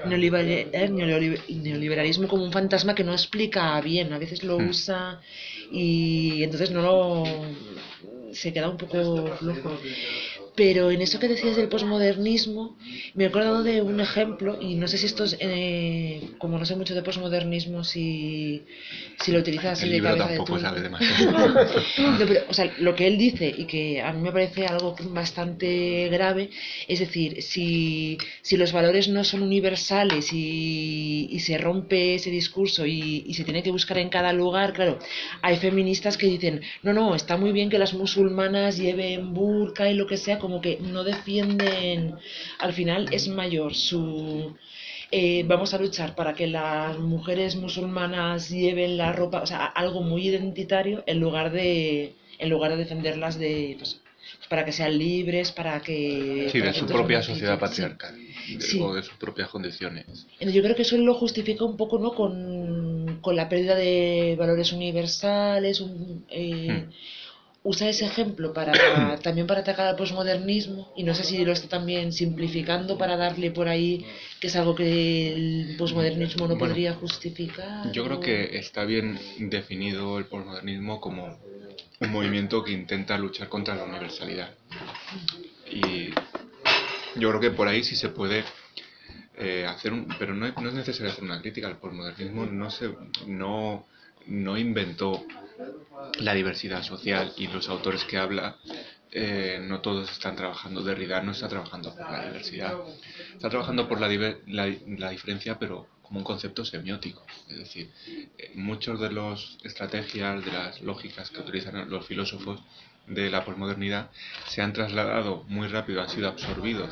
neoliberalismo como un fantasma que no explica bien, a veces lo usa y entonces no lo... se queda un poco flojo. Pero en eso que decías del posmodernismo, me he acordado de un ejemplo, y no sé si esto es, como no sé mucho de posmodernismo, si lo utilizas así El de libro cabeza de tampoco tú. sabe demasiado. No, pero, o sea, lo que él dice, y que a mí me parece algo bastante grave, es decir, si los valores no son universales y se rompe ese discurso y se tiene que buscar en cada lugar, claro, hay feministas que dicen, no, está muy bien que las musulmanas lleven burka y lo que sea, como que no defienden, al final es mayor su... vamos a luchar para que las mujeres musulmanas lleven la ropa, o sea, algo muy identitario en lugar de defenderlas de, pues, para que sean libres, para que... Sí, para de que su entonces propia no sociedad necesiten- sí. patriarcal, Sí. o de sus propias condiciones. Yo creo que eso lo justifica un poco, ¿no? Con la pérdida de valores universales, usa ese ejemplo para también para atacar al posmodernismo, y no sé si lo está también simplificando para darle por ahí que es algo que el posmodernismo no Bueno, podría justificar. Yo creo que está bien definido el posmodernismo como un movimiento que intenta luchar contra la universalidad. Y yo creo que por ahí sí se puede hacer pero no es necesario hacer una crítica. El posmodernismo no inventó la diversidad social, y los autores que habla no todos están trabajando. Derrida no está trabajando por la diversidad, está trabajando por la diferencia, pero como un concepto semiótico. Es decir, muchos de las estrategias, de las lógicas que utilizan los filósofos de la posmodernidad se han trasladado muy rápido, han sido absorbidos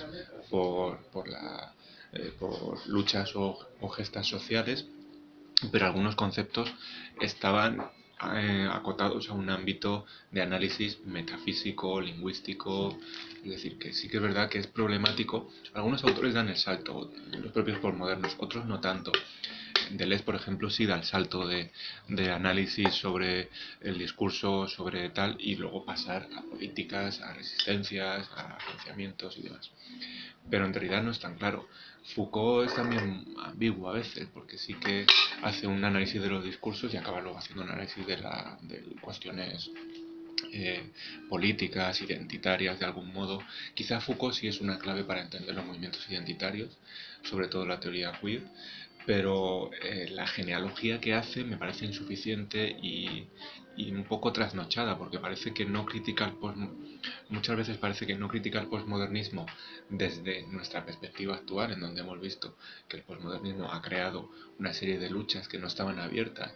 por luchas o gestas sociales, pero algunos conceptos estaban acotados a un ámbito de análisis metafísico, lingüístico. Es decir, que sí que es verdad que es problemático. Algunos autores dan el salto, los propios posmodernos, otros no tanto. Deleuze, por ejemplo, sí da el salto de análisis sobre el discurso, sobre tal, y luego pasar a políticas, a resistencias, a pensamientos y demás. Pero en realidad no es tan claro. Foucault es también ambiguo a veces, porque sí que hace un análisis de los discursos y acaba luego haciendo un análisis de cuestiones políticas, identitarias, de algún modo. Quizá Foucault sí es una clave para entender los movimientos identitarios, sobre todo la teoría queer, pero la genealogía que hace me parece insuficiente y un poco trasnochada, porque parece que no critica muchas veces parece que no critica el posmodernismo desde nuestra perspectiva actual, en donde hemos visto que el posmodernismo ha creado una serie de luchas que no estaban abiertas.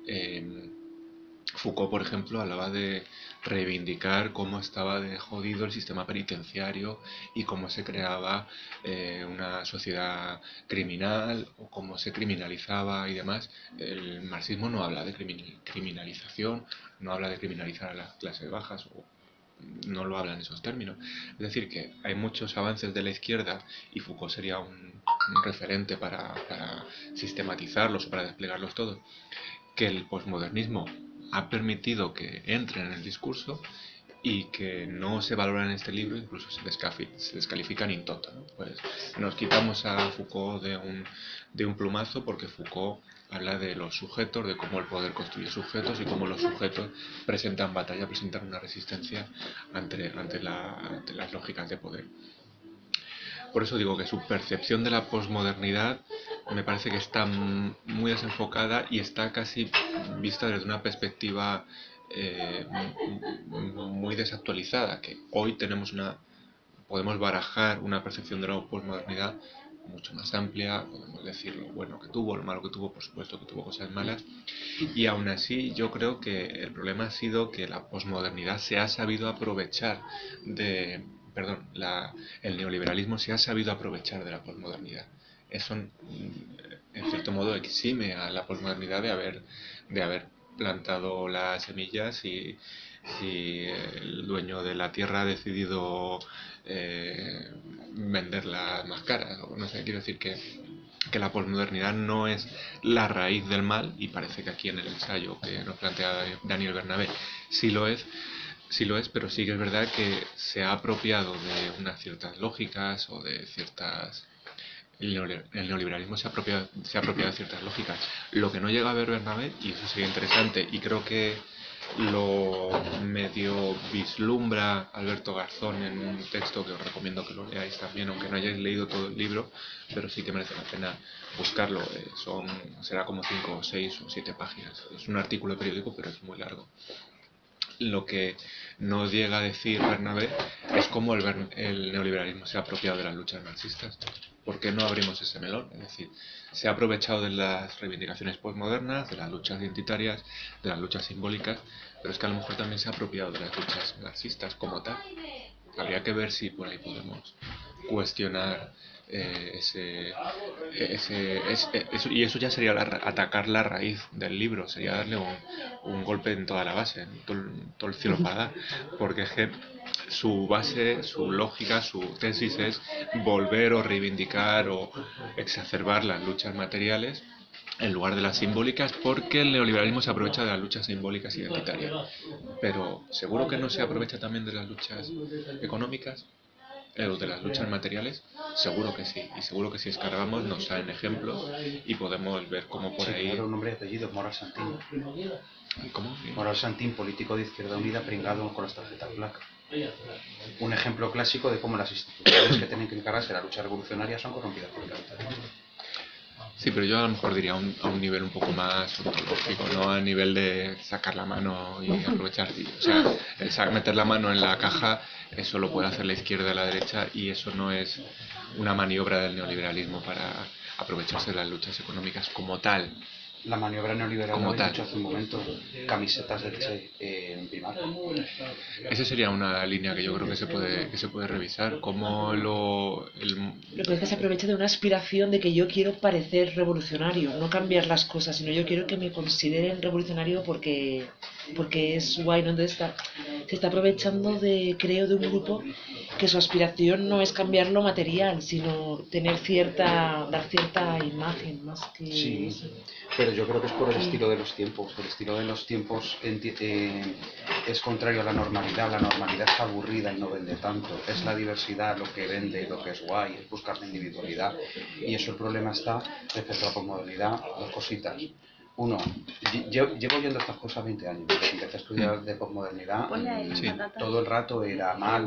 Foucault, por ejemplo, hablaba de reivindicar cómo estaba de jodido el sistema penitenciario y cómo se creaba una sociedad criminal, o cómo se criminalizaba y demás. El marxismo no habla de criminalización, no habla de criminalizar a las clases bajas, o no lo habla en esos términos. Es decir, que hay muchos avances de la izquierda, y Foucault sería un referente para sistematizarlos o para desplegarlos todos, que el posmodernismo ha permitido que entren en el discurso y que no se valoran en este libro, incluso se descalifican in toto, ¿no? Pues nos quitamos a Foucault de un plumazo, porque Foucault habla de los sujetos, de cómo el poder construye sujetos y cómo los sujetos presentan batalla, presentan una resistencia ante las lógicas de poder. Por eso digo que su percepción de la posmodernidad me parece que está muy desenfocada y está casi vista desde una perspectiva muy desactualizada, que hoy podemos barajar una percepción de la posmodernidad mucho más amplia, podemos decir lo bueno que tuvo, lo malo que tuvo, por supuesto que tuvo cosas malas, y aún así yo creo que el problema ha sido que la posmodernidad se ha sabido aprovechar el neoliberalismo se ha sabido aprovechar de la posmodernidad. Eso en cierto modo exime a la posmodernidad de haber plantado las semillas y si el dueño de la tierra ha decidido venderlas más caras, o no sé, quiero decir que la posmodernidad no es la raíz del mal, y parece que aquí en el ensayo que nos plantea Daniel Bernabé sí lo es, pero sí que es verdad que se ha apropiado de unas ciertas lógicas o de ciertas... El neoliberalismo se ha apropiado de ciertas lógicas. Lo que no llega a ver Bernabé, y eso sería interesante, y creo que lo medio vislumbra Alberto Garzón en un texto que os recomiendo que lo leáis también, aunque no hayáis leído todo el libro, pero sí que merece la pena buscarlo. Será como 5 o 6 o 7 páginas. Es un artículo de periódico, pero es muy largo. Lo que no llega a decir Bernabé es cómo el neoliberalismo se ha apropiado de las luchas marxistas. ¿Por qué no abrimos ese melón? Es decir, se ha aprovechado de las reivindicaciones postmodernas, de las luchas identitarias, de las luchas simbólicas, pero es que a lo mejor también se ha apropiado de las luchas marxistas como tal. Habría que ver si por ahí podemos cuestionar y eso ya sería atacar la raíz del libro, sería darle un golpe en toda la base, en todo el cielo para dar, porque es que su base, su lógica, su tesis es volver o reivindicar o exacerbar las luchas materiales en lugar de las simbólicas, porque el neoliberalismo se aprovecha de las luchas simbólicas y identitarias. Pero seguro que no se aprovecha también de las luchas económicas, de las luchas materiales, seguro que sí. Y seguro que si escarbamos nos salen ejemplos y podemos ver cómo por ahí... Claro, un nombre y apellido, Moral Santín. ¿Cómo? Moral Santín, político de Izquierda Unida, pringado con las tarjetas black. Un ejemplo clásico de cómo las instituciones que tienen que encargarse de la lucha revolucionaria son corrompidas por el capitalismo. Sí, pero yo a lo mejor diría a un nivel un poco más ontológico, no a nivel de sacar la mano y aprovechar. O sea, meter la mano en la caja, eso lo puede hacer la izquierda y la derecha, y eso no es una maniobra del neoliberalismo para aprovecharse de las luchas económicas como tal. La maniobra neoliberal, como lo he dicho hace un momento, camisetas del Che en Primar. Esa sería una línea que yo creo que se puede revisar, como Lo que es que se aprovecha de una aspiración de que yo quiero parecer revolucionario, no cambiar las cosas, sino yo quiero que me consideren revolucionario porque es guay, ¿no? Entonces se está aprovechando creo, de un grupo que su aspiración no es cambiar lo material, sino dar cierta imagen más que sí, eso. Pero yo creo que es por el estilo de los tiempos. El estilo de los tiempos es contrario a la normalidad. La normalidad está aburrida y no vende tanto. Es la diversidad lo que vende, lo que es guay, es buscar la individualidad. Y eso el problema está respecto a la posmodernidad, dos cositas. Uno, llevo oyendo estas cosas 20 años, desde que empecé a estudiar de posmodernidad, todo el rato era mal.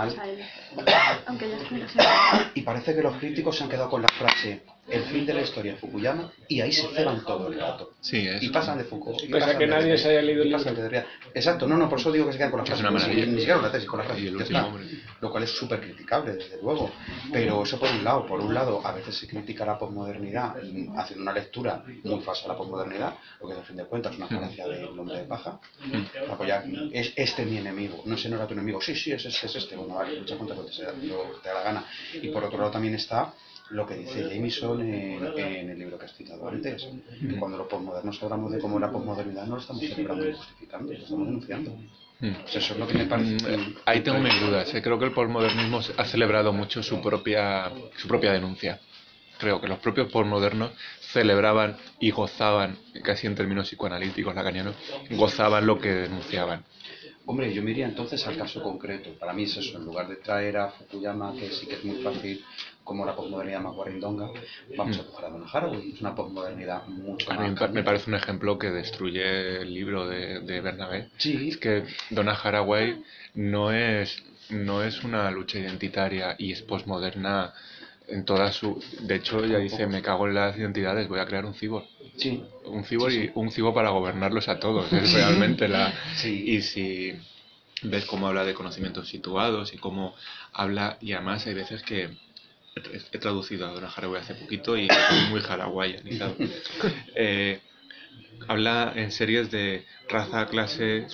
Y parece que los críticos se han quedado con la frase el fin de la historia de Fukuyama, y ahí se ceban todo el rato. Sí, y pasan de Foucault. Pese a que nadie se haya leído el libro. Exacto, por eso digo que se quedan con la frase. Ni siquiera con la tesis, con la frase. Lo cual es súper criticable, desde luego. Pero eso por un lado. Por un lado, a veces se critica la posmodernidad haciendo una lectura muy falsa de la posmodernidad, lo que a fin de cuentas es una falacia del hombre de paja. Es este mi enemigo. No, ese no era tu enemigo. Sí, es este. Bueno, vale, lucha contra lo que te da la gana. Y por otro lado también está lo que dice Jameson en el libro que has citado antes, que cuando los posmodernos hablamos de cómo la posmodernidad no lo estamos celebrando y justificando, lo estamos denunciando. Pues eso es lo que me parece. Ahí tengo mis dudas. Creo que el posmodernismo ha celebrado mucho su propia denuncia. Creo que los propios posmodernos celebraban y gozaban, casi en términos psicoanalíticos lacanianos, gozaban lo que denunciaban. Hombre, yo me iría entonces al caso concreto. Para mí es eso, en lugar de traer a Fukuyama, que sí que es muy fácil, como la posmodernidad más guarindonga, vamos a coger a Donna Haraway. Es una posmodernidad mucho más... A mí me parece un ejemplo que destruye el libro de Bernabé. Sí. Es que Donna Haraway no es una lucha identitaria y es posmoderna En toda su... De hecho, ella dice, me cago en las identidades, voy a crear un cyborg. Sí. Un cyborg y un cyborg para gobernarlos a todos. Es realmente la... Sí. Y si ves cómo habla de conocimientos situados y cómo habla... Y además hay veces que he traducido a Donna Haraway hace poquito y estoy muy hawaiianizado. Habla en series de raza, clase,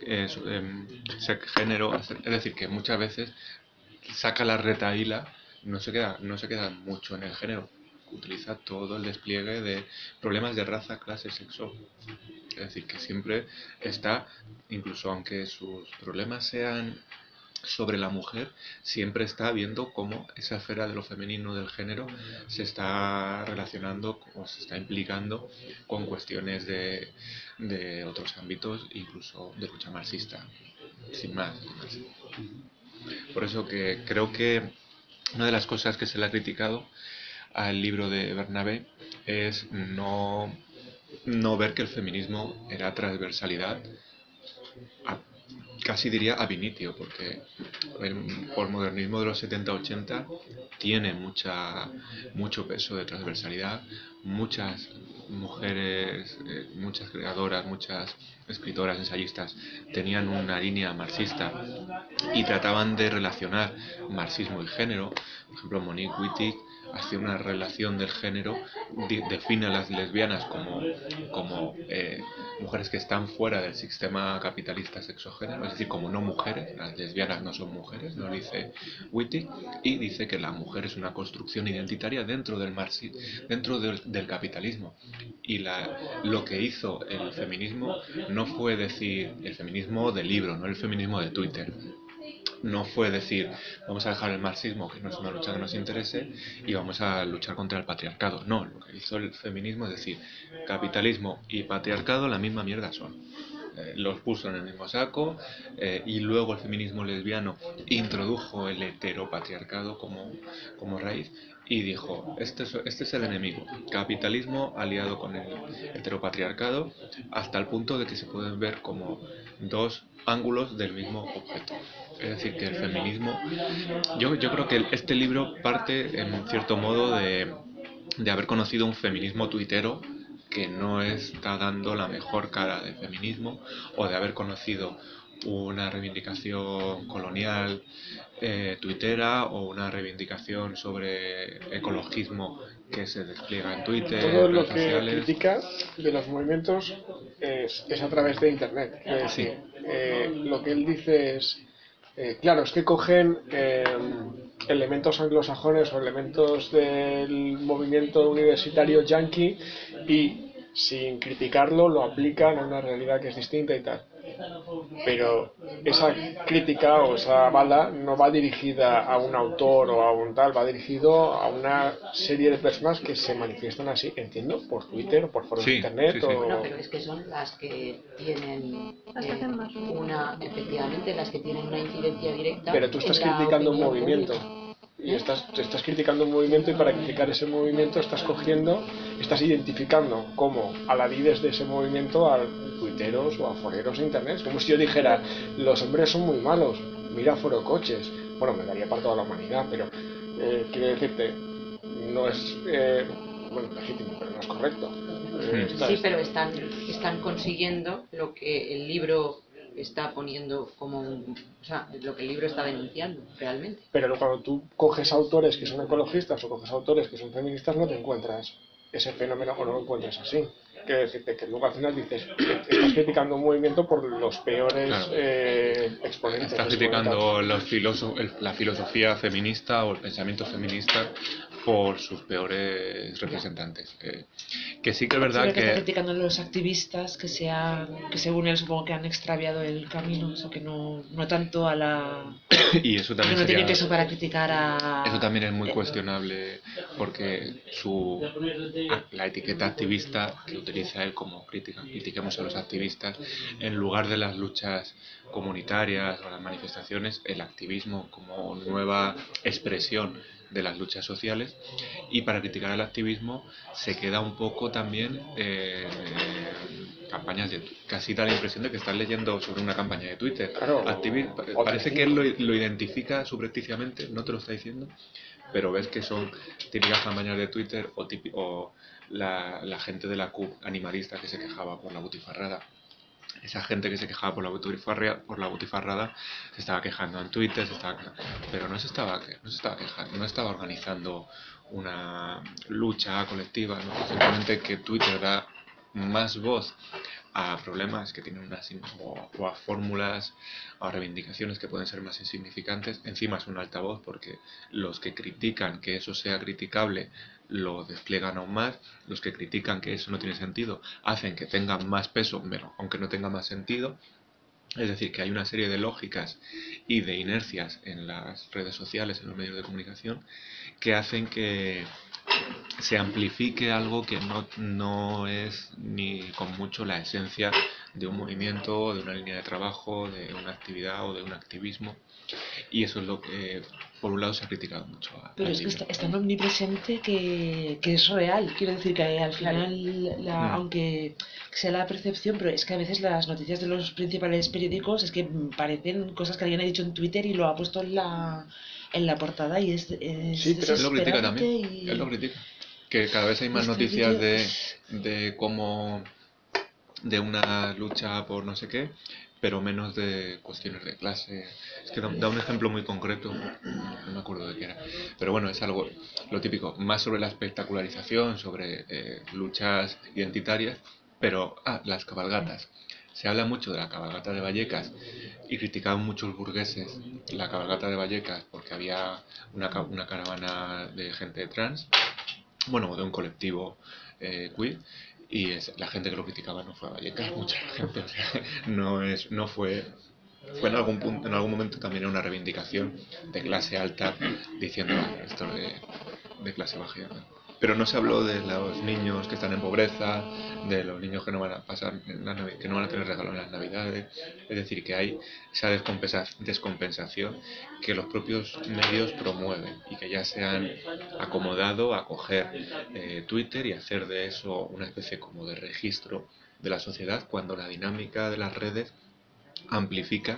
género, es decir, que muchas veces saca la retahíla, no se queda mucho en el género, utiliza todo el despliegue de problemas de raza, clase, sexo. Es decir, que siempre está, incluso aunque sus problemas sean sobre la mujer, siempre está viendo cómo esa esfera de lo femenino del género se está relacionando o se está implicando con cuestiones de otros ámbitos, incluso de lucha marxista, sin más. Por eso que creo que una de las cosas que se le ha criticado al libro de Bernabé es no ver que el feminismo era transversalidad, casi diría ab initio, porque el posmodernismo de los 70-80 tiene mucho peso de transversalidad. Muchas mujeres, muchas creadoras, muchas escritoras, ensayistas tenían una línea marxista y trataban de relacionar marxismo y género. Por ejemplo, Monique Wittig hace una relación del género, define a las lesbianas como mujeres que están fuera del sistema capitalista sexogénero, es decir, como no mujeres. Las lesbianas no son mujeres, lo dice Wittig, y dice que la mujer es una construcción identitaria dentro del marxismo, dentro del capitalismo. Y lo que hizo el feminismo no fue decir el feminismo de libro, no el feminismo de Twitter. No fue decir, vamos a dejar el marxismo, que no es una lucha que nos interese, y vamos a luchar contra el patriarcado. No, lo que hizo el feminismo es decir, capitalismo y patriarcado la misma mierda son. Los puso en el mismo saco, y luego el feminismo lesbiano introdujo el heteropatriarcado como raíz y dijo, este es el enemigo, capitalismo aliado con el heteropatriarcado, hasta el punto de que se pueden ver como dos ángulos del mismo objeto. Es decir, que el feminismo... Yo creo que este libro parte, en cierto modo, de haber conocido un feminismo tuitero que no está dando la mejor cara de feminismo, o de haber conocido una reivindicación colonial tuitera, o una reivindicación sobre ecologismo que se despliega en Twitter, todo en lo redes que sociales. critica de los movimientos es a través de internet. Es decir, lo que él dice es, claro, es que cogen elementos anglosajones o elementos del movimiento universitario yanqui y sin criticarlo lo aplican a una realidad que es distinta y tal. Pero esa crítica o esa bala no va dirigida a un autor o a un tal, va dirigido a una serie de personas que se manifiestan así, entiendo, por Twitter o por foros de internet. Sí. Bueno, pero es que son las que tienen efectivamente, las que tienen una incidencia directa. Pero tú estás criticando un movimiento. Y estás criticando un movimiento, y para criticar ese movimiento estás identificando como aladides de ese movimiento a tuiteros o a foreros de internet. Es como si yo dijera, los hombres son muy malos, mira Foro Coches. Bueno, me daría para toda la humanidad, pero quiero decirte, no es legítimo, pero no es correcto. Sí, pero están consiguiendo lo que el libro está poniendo como o sea, lo que el libro está denunciando realmente. Pero cuando tú coges autores que son ecologistas o coges autores que son feministas, no te encuentras ese fenómeno, o no lo encuentras así. Quiero decirte que luego al final dices, estás criticando un movimiento por los peores exponentes. Estás criticando la filosofía feminista o el pensamiento feminista por sus peores representantes. Que sí que es verdad que está criticando a los activistas que según él supongo que han extraviado el camino, o sea, que no tanto a la... Y eso también no tiene peso para criticar a... Eso también es muy cuestionable, porque la etiqueta activista que utiliza él como critiquemos a los activistas, en lugar de las luchas comunitarias o las manifestaciones, el activismo como nueva expresión de las luchas sociales, y para criticar al activismo se queda un poco también campañas de casi da la impresión de que estás leyendo sobre una campaña de Twitter. Claro, Parece que él lo identifica subrepticiamente, no te lo está diciendo, pero ves que son típicas campañas de Twitter o la gente de la CUP animalista que se quejaba por la butifarrada. Esa gente que se quejaba por la butifarrada se estaba quejando en Twitter, pero no se estaba quejando, no estaba organizando una lucha colectiva, ¿no? Simplemente que Twitter da más voz a problemas que tienen o a fórmulas, a reivindicaciones que pueden ser más insignificantes. Encima es un altavoz porque los que critican que eso sea criticable lo despliegan aún más, los que critican que eso no tiene sentido hacen que tenga más peso, pero aunque no tenga más sentido. Es decir, que hay una serie de lógicas y de inercias en las redes sociales, en los medios de comunicación, que hacen que se amplifique algo que no es ni con mucho la esencia de un movimiento, de una línea de trabajo, de una actividad o de un activismo. Y eso es lo que, por un lado, se ha criticado mucho. Pero es que es tan omnipresente que es real. Quiero decir que al final, aunque sea la percepción, pero es que a veces las noticias de los principales periódicos es que parecen cosas que alguien ha dicho en Twitter y lo ha puesto en la portada y es sí, pero él lo critica también. Él lo critica. Que cada vez hay más noticias de cómo de una lucha por no sé qué, pero menos de cuestiones de clase. Es que da un ejemplo muy concreto, no me acuerdo de qué era, pero bueno, es algo lo típico, más sobre la espectacularización, sobre luchas identitarias, pero las cabalgatas. Se habla mucho de la cabalgata de Vallecas y criticaban muchos burgueses la cabalgata de Vallecas porque había una caravana de gente trans, bueno, de un colectivo queer, y la gente que lo criticaba no fue a Vallecas, mucha gente, o sea, no fue en algún punto, en algún momento también una reivindicación de clase alta diciendo esto de clase baja, ¿no? Pero no se habló de los niños que están en pobreza, de los niños que no van a pasar que no van a tener regalo en las navidades. Es decir, que hay esa descompensación que los propios medios promueven y que ya se han acomodado a coger Twitter y hacer de eso una especie como de registro de la sociedad, cuando la dinámica de las redes amplifica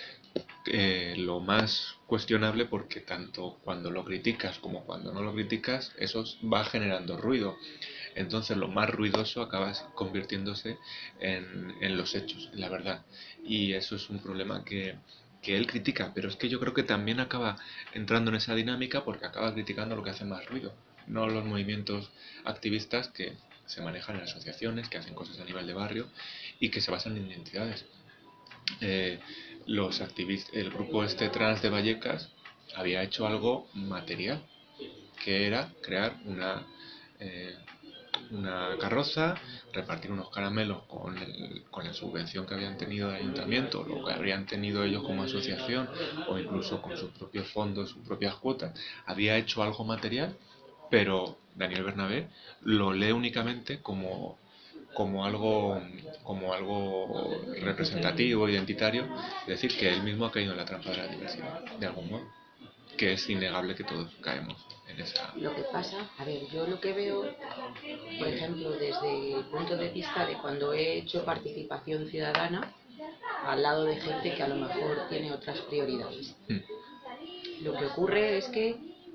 lo más cuestionable, porque tanto cuando lo criticas como cuando no lo criticas, eso va generando ruido. Entonces lo más ruidoso acaba convirtiéndose en los hechos, en la verdad. Y eso es un problema que él critica, pero es que yo creo que también acaba entrando en esa dinámica porque acaba criticando lo que hace más ruido, no los movimientos activistas que se manejan en asociaciones, que hacen cosas a nivel de barrio y que se basan en identidades. Los activistas, el grupo trans de Vallecas había hecho algo material, que era crear una carroza, repartir unos caramelos con la subvención que habían tenido del ayuntamiento, lo que habrían tenido ellos como asociación, o incluso con sus propios fondos, sus propias cuotas. Había hecho algo material, pero Daniel Bernabé lo lee únicamente como algo representativo, identitario. Es decir, que él mismo ha caído en la trampa de la diversidad, de algún modo, que es innegable que todos caemos en esa. Lo que pasa, a ver, yo lo que veo, por ejemplo, desde el punto de vista de cuando he hecho participación ciudadana al lado de gente que a lo mejor tiene otras prioridades, lo que ocurre es que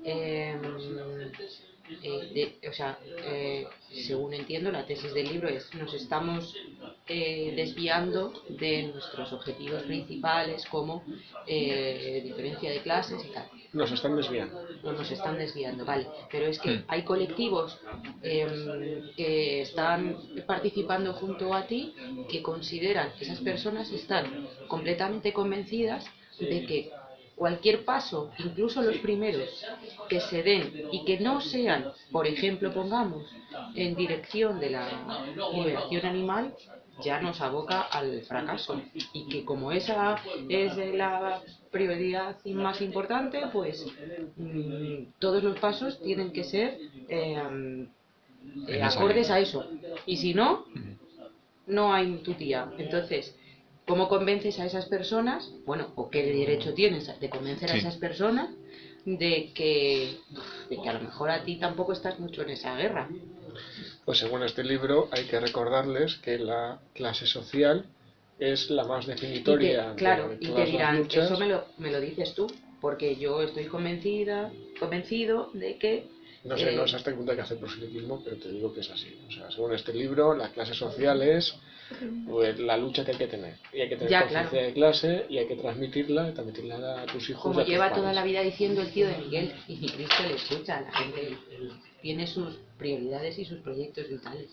según entiendo, la tesis del libro es: nos estamos desviando de nuestros objetivos principales, como diferencia de clases y tal. Nos están desviando. Nos están desviando, vale. Pero es que hay colectivos que están participando junto a ti, que consideran que esas personas están completamente convencidas de que cualquier paso, incluso los primeros, que se den y que no sean, por ejemplo, pongamos, en dirección de la liberación animal, ya nos aboca al fracaso. Y que como esa es la prioridad más importante, pues todos los pasos tienen que ser acordes a eso. Y si no, no hay tutía. Entonces, ¿cómo convences a esas personas? Bueno, ¿o qué derecho tienes de convencer a esas personas de que a lo mejor a ti tampoco estás mucho en esa guerra? Pues según este libro hay que recordarles que la clase social es la más definitoria. Y te dirán, luchas. eso me lo dices tú. porque yo estoy convencido de que No sé hasta qué punto hay que hacer proselitismo, pero te digo que es así. O sea, según este libro, las clases sociales, pues la lucha que hay que tener. Y hay que tener conciencia de clase y hay que transmitirla a tus hijos. Como lleva toda la vida diciendo el tío de Miguel, y ni Cristo le escucha, la gente tiene sus prioridades y sus proyectos vitales.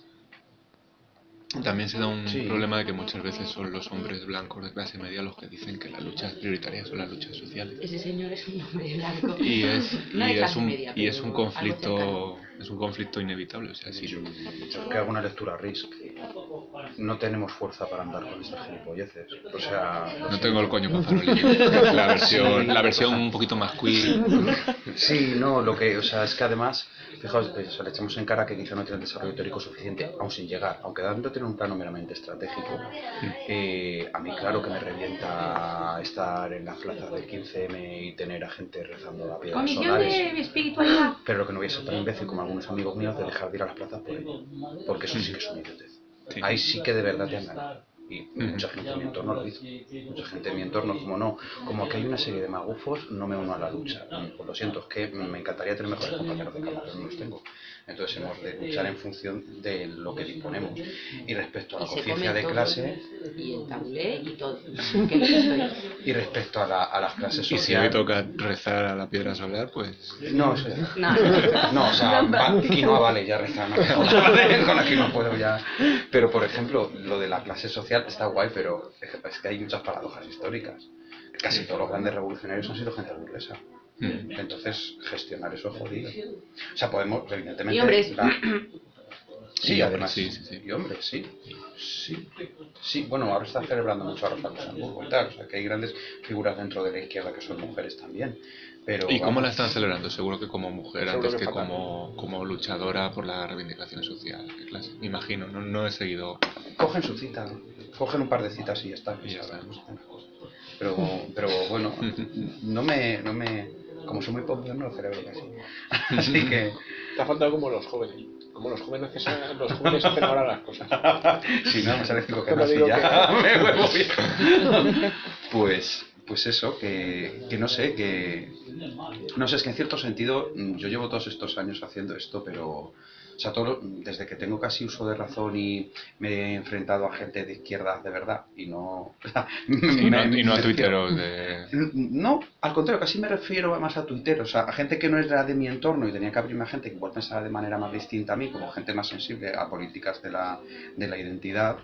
También se da un problema de que muchas veces son los hombres blancos de clase media los que dicen que las luchas prioritarias son las luchas sociales. Ese señor es un hombre blanco. Y es un conflicto inevitable. O sea, yo que hago una lectura risk. No tenemos fuerza para andar con estas gilipolleces. O sea, no tengo el coño para farolillo. La versión un poquito más queer. Sí, no, o sea, es que además, fijaos, le echamos en cara que quizá no tiene el desarrollo teórico suficiente, aún sin llegar, aunque dando tener un plano meramente estratégico. A mí claro que me revienta estar en las plazas del 15M y tener a gente rezando la piedra solares. De espiritualidad. Pero lo que no voy a ser tan imbécil como algunos amigos míos de dejar de ir a las plazas por ello, porque eso sí que es un idiotez. Sí. Ahí sí que de verdad te han ganado. Y mucha gente en mi entorno lo dice. Mucha gente en mi entorno, como que hay una serie de magufos, no me uno a la lucha. Pues lo siento, es que me encantaría tener mejores compañeros de cama, pero no los tengo. Entonces hemos de luchar en función de lo que disponemos. Y respecto a la conciencia de clase... Y el tablé y todo. Y respecto a las clases sociales... Y si hoy toca rezar a la piedra solar, pues... No, eso ya. No, o sea, quinoa vale, ya rezar. No, con la quinoa puedo ya... Pero, por ejemplo, lo de la clase social está guay, pero es que hay muchas paradojas históricas. Casi todos los grandes revolucionarios han sido gente burguesa. Entonces, gestionar eso es jodido. O sea, podemos, evidentemente... Y hombres. Sí, además, sí. Y hombres, sí. Bueno, ahora está celebrando mucho a Rosa Luxemburgo y tal. O sea, que hay grandes figuras dentro de la izquierda que son mujeres también. Pero, ¿y cómo la están celebrando? Seguro que como mujer, antes que como luchadora por la reivindicación social. ¿Qué clase? Me imagino, no he seguido... Cogen su cita, cogen un par de citas y ya está. Pero bueno, no me como soy muy popular no lo celebro casi. Así que... Te ha faltado como los jóvenes. Como los jóvenes hacen ahora las cosas. Si no, me sale 5 canas y ya me huevo bien. Pues eso, que no sé, es que en cierto sentido yo llevo todos estos años haciendo esto, pero... O sea, desde que tengo casi uso de razón y me he enfrentado a gente de izquierda de verdad y no... y no a tuiteros de... No, al contrario, casi me refiero más a tuiteros, o sea, a gente que no era de mi entorno y tenía que abrirme a gente que igual pensaba de manera más distinta a mí, como gente más sensible a políticas de la identidad.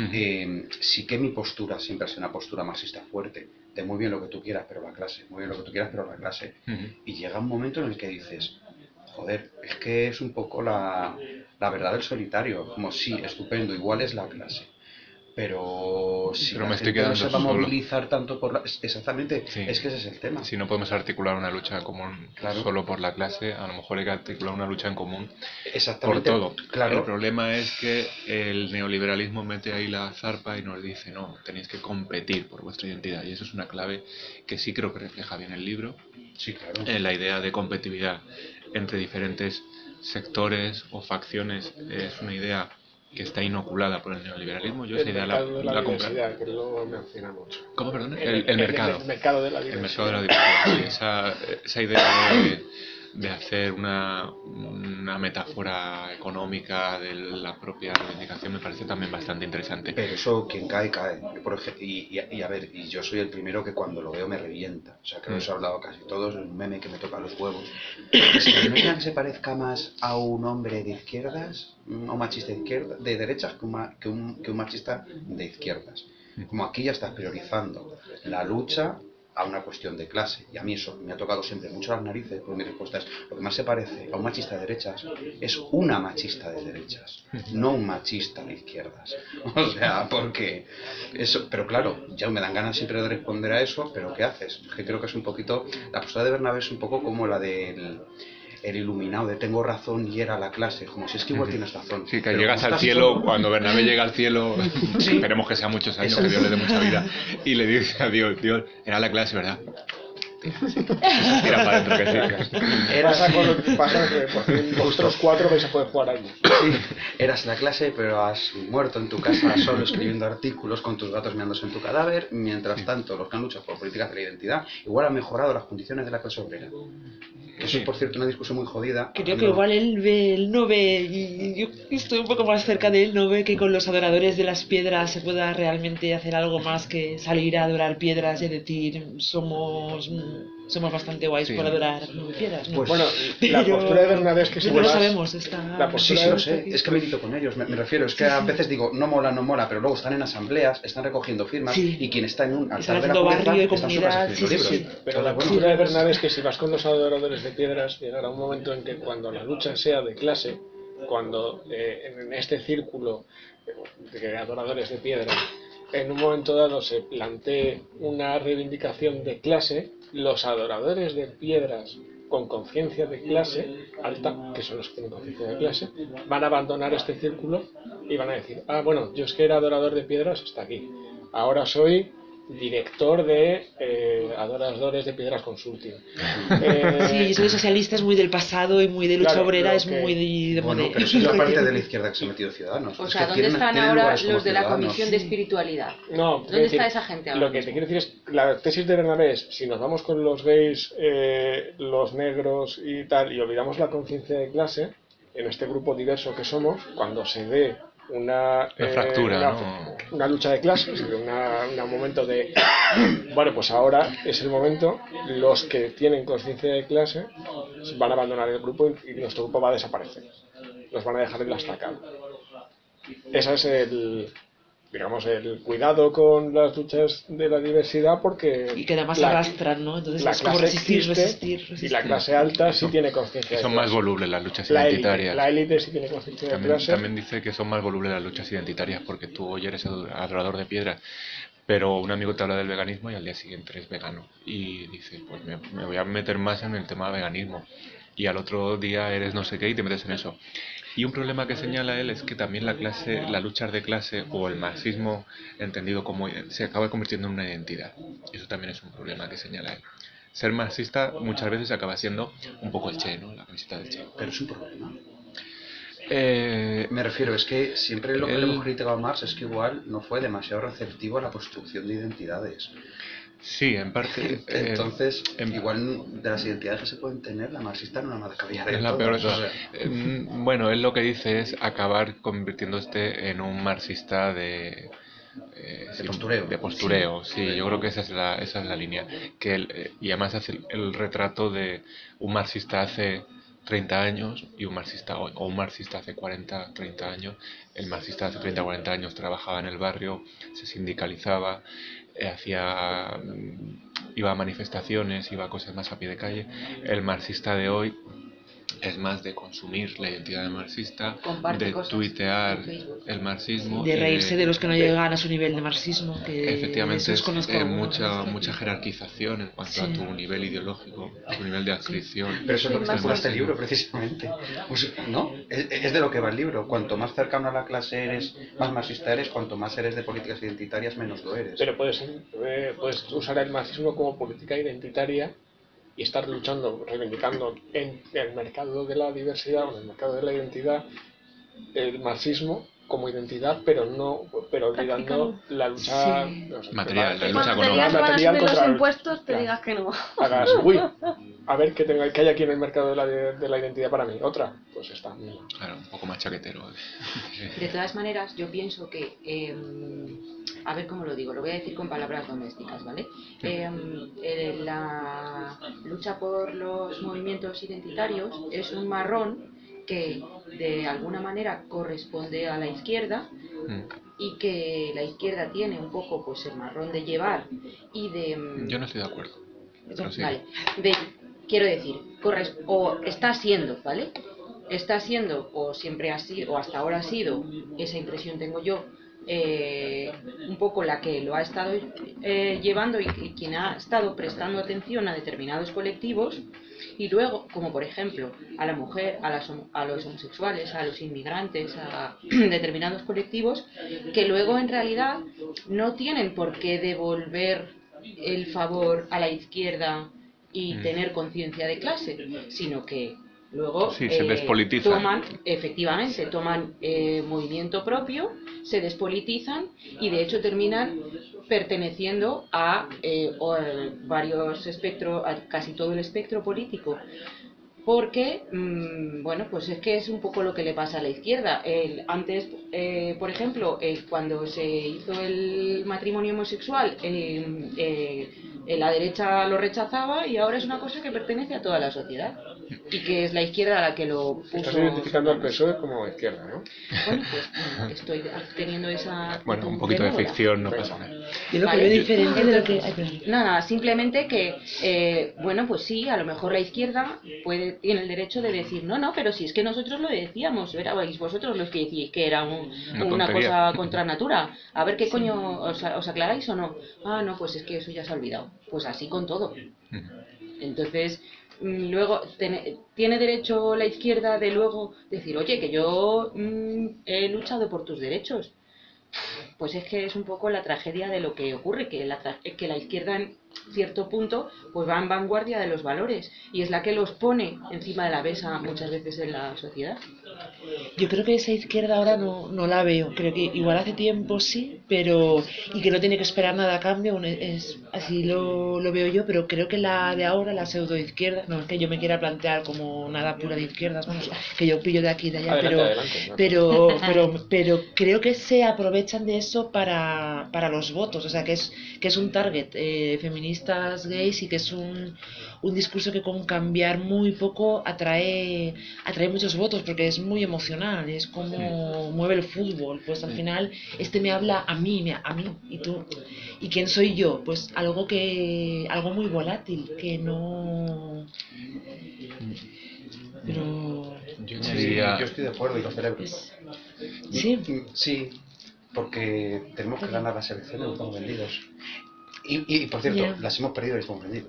Sí que mi postura siempre ha sido una postura marxista fuerte, de muy bien lo que tú quieras, pero la clase, muy bien lo que tú quieras, pero la clase. Y llega un momento en el que dices... Joder, es que es un poco la verdad del solitario. Como sí, estupendo, igual es la clase. Pero si pero la gente no se va a movilizar tanto por la... Exactamente, sí. Es que ese es el tema. Si no podemos articular una lucha común solo por la clase, a lo mejor hay que articular una lucha en común por todo. Claro. El problema es que el neoliberalismo mete ahí la zarpa y nos dice, no, tenéis que competir por vuestra identidad. Y eso es una clave que sí creo que refleja bien el libro. Sí, claro. La idea de competitividad entre diferentes sectores o facciones es una idea que está inoculada por el neoliberalismo. Yo esa idea la compro. Que lo menciona mucho. ¿Cómo, perdón? El mercado. El mercado de la diversidad. El mercado de la diversidad. Sí, esa idea de hacer una metáfora económica de la propia reivindicación me parece también bastante interesante. Pero eso, quien cae, cae. Y a ver, y yo soy el primero que cuando lo veo me revienta. O sea, que lo he hablado casi todos, un meme que me toca los huevos. Es que no ya se parezca más a un hombre de izquierdas, a un machista de derechas, que un machista de izquierdas. Como aquí ya estás priorizando la lucha a una cuestión de clase, y a mí eso me ha tocado siempre mucho las narices, porque mi respuesta es, lo que más se parece a un machista de derechas es una machista de derechas, no un machista de izquierdas. O sea, porque eso, pero claro, ya me dan ganas siempre de responder a eso, pero ¿qué haces? Que creo que es un poquito, la postura de Bernabé es un poco como la del el iluminado de tengo razón y era la clase, como si es que igual tienes razón. Sí, que llegas al cielo, cuando Bernabé llega al cielo, sí. Esperemos que sea muchos años, que Dios le dé mucha vida, y le dice a Dios, era la clase, ¿verdad? Se tira para adentro que sí. Pasa que por fin vosotros 4 vais a poder jugar allí. Sí, eras la clase, pero has muerto en tu casa solo escribiendo artículos con tus gatos meándose en tu cadáver. Mientras tanto, los que han luchado por políticas de la identidad igual han mejorado las condiciones de la clase obrera. Eso es, por cierto, una discusión muy jodida. Creo que igual él no ve, y yo estoy un poco más cerca de él, no ve que con los adoradores de las piedras se pueda realmente hacer algo más que salir a adorar piedras y decir somos bastante guays por adorar piedras, ¿no? Pues, Bueno, la postura de Bernabé es que si no lo vas- sabemos, Sí, postura sí de- lo sé, es que medito con ellos, me refiero, es que a veces digo, no mola, pero luego están en asambleas, están recogiendo firmas, Sí. y quien está en un Están altar de la haciendo pureza barrio y están súper comunidad, escribiendo sí, libros. sí. Pero la postura de Bernabé es que si vas con los adoradores de piedras, llegará un momento en que cuando la lucha sea de clase, cuando en este círculo de adoradores de piedras, en un momento dado se plantee una reivindicación de clase, los adoradores de piedras con conciencia de clase alta, que son los que tienen conciencia de clase, van a abandonar este círculo y van a decir, bueno, yo es que era adorador de piedras hasta aquí, ahora soy director de adoradores de piedras consulting. Sí, eso de socialista es muy del pasado y muy de lucha Claro, obrera, lo es que- muy de Bueno, modelo. pero eso es la parte de la izquierda que se ha metido Ciudadanos. O Es sea, que ¿dónde tienen están tienen ahora lugares como los de la Ciudadanos. Comisión de Espiritualidad? No, ¿Dónde está esa gente ahora Lo que te mismo? quiero decir es, la tesis de Bernabé es, si nos vamos con los gays, los negros y tal, y olvidamos la conciencia de clase, en este grupo diverso que somos, cuando se dé una fractura, una lucha de clases, un momento de, bueno, pues ahora es el momento, los que tienen conciencia de clase van a abandonar el grupo y nuestro grupo va a desaparecer. Nos van a dejar en la estacada. Ese es el cuidado con las luchas de la diversidad, porque Y que además la- arrastran, ¿no? Entonces la es como clase resistir. y la clase alta sí tiene conciencia de Son clase. más volubles las luchas La identitarias. élite sí tiene conciencia de También, clase. también dice que son más volubles las luchas identitarias porque tú hoy eres adorador de piedras, pero un amigo te habla del veganismo y al día siguiente eres vegano y dices, pues me voy a meter más en el tema veganismo, y al otro día eres no sé qué y te metes en eso. Y un problema que señala él es que también la lucha de clase o el marxismo entendido como se acaba convirtiendo en una identidad. Eso también es un problema que señala él. Ser marxista muchas veces acaba siendo un poco el Che, ¿no? La camiseta del Che. Pero es un problema. Eh, Me refiero, es que siempre lo que le hemos criticado a Marx es que igual no fue demasiado receptivo a la construcción de identidades. sí, en parte. Entonces, igual de las identidades que se pueden tener, la marxista no es la más descabellada de Es la peor de todas, todas. o sea. Bueno, él lo que dice es acabar convirtiéndose en un marxista De postureo. De postureo, sí, yo creo que esa es la línea. Que y además hace el retrato de un marxista hace 30 años y un marxista hoy, o un marxista hace 40, 30 años. El marxista hace 30, 40 años trabajaba en el barrio, se sindicalizaba, iba a manifestaciones, iba a cosas más a pie de calle. El marxista de hoy es más de consumir la identidad del marxista, Comparte de cosas tuitear en Facebook. el marxismo, De y reírse de los que no llegan a su nivel de marxismo, que efectivamente esos es conozco algunos. mucha jerarquización en cuanto a tu nivel ideológico, a tu nivel de adscripción. Pero eso es lo que Sí, más estipula este o menos. libro, precisamente. Pues, ¿no? Es de lo que va el libro. Cuanto más cercano a la clase eres, más marxista eres. Cuanto más eres de políticas identitarias, menos lo eres. Pero puedes usar el marxismo como política identitaria y estar luchando, reivindicando en el mercado de la diversidad o en el mercado de la identidad el marxismo como identidad, pero olvidando la lucha Sí. Material, la lucha Cuando te económica. digas más material de los contra el- impuestos, te Claro. digas que no. hagas, uy, a ver qué hay aquí en el mercado de la identidad para mí. Otra, pues está. Mira. Claro, un poco más chaquetero. De todas maneras, yo pienso que, a ver cómo lo digo, lo voy a decir con palabras domésticas, ¿vale? La lucha por los movimientos identitarios es un marrón que de alguna manera corresponde a la izquierda y que la izquierda tiene un poco pues el marrón de llevar y de... Yo no estoy de acuerdo. Pero sí. Vale, quiero decir, o está siendo, ¿vale? Está siendo, o siempre ha sido, o hasta ahora ha sido, esa impresión tengo yo, un poco la que lo ha estado llevando y quien ha estado prestando atención a determinados colectivos, y luego, como por ejemplo, a la mujer, a los homosexuales, a los inmigrantes, a determinados colectivos, que luego en realidad no tienen por qué devolver el favor a la izquierda y tener conciencia de clase, sino que luego Sí, se despolitizan. toman movimiento propio, se despolitizan y de hecho terminan perteneciendo a varios espectros, a casi todo el espectro político. Porque, bueno, pues es que es un poco lo que le pasa a la izquierda. Antes, por ejemplo, cuando se hizo el matrimonio homosexual, la derecha lo rechazaba y ahora es una cosa que pertenece a toda la sociedad. Y que es la izquierda la que lo puso. Estás identificando al PSOE como izquierda, ¿no? Bueno, pues estoy teniendo esa. Bueno, un poquito de moda. ficción no pasa nada. Yo lo que Vale. veo diferente de lo que... Ay, perdón. Nada, simplemente que, bueno, pues sí, a lo mejor la izquierda tiene el derecho de decir, no, pero si es que nosotros lo decíamos, erais vosotros los que decís que era una cosa contra natura. A ver qué coño, os aclaráis o no. Ah, no, pues es que eso ya se ha olvidado. Pues así con todo. Entonces, luego, ¿tiene derecho la izquierda de luego decir, oye, que yo he luchado por tus derechos? Pues es que es un poco la tragedia de lo que ocurre, que la izquierda en cierto punto pues va en vanguardia de los valores y es la que los pone encima de la mesa muchas veces en la sociedad. Yo creo que esa izquierda ahora no la veo. Creo que igual hace tiempo sí, pero y que no tiene que esperar nada a cambio. Así lo veo yo, pero creo que la de ahora, la pseudo izquierda, no es que yo me quiera plantear como nada pura de izquierdas, vamos, que yo pillo de aquí y de allá, Adelante, pero creo que se aprovechan de eso para los votos, o sea que es un target feministas, gays, y que es un discurso que con cambiar muy poco atrae muchos votos porque es muy emocional, es como mueve el fútbol, pues al final me habla a mí, y tú, ¿y quién soy yo? Pues algo muy volátil, que no... Pero... Yo Sí, añadiría... yo estoy de acuerdo y lo celebro. Sí. Sí, porque tenemos que ganar las elecciones, estamos vendidos. Y por cierto, Yeah. las hemos perdido y estamos vendidos.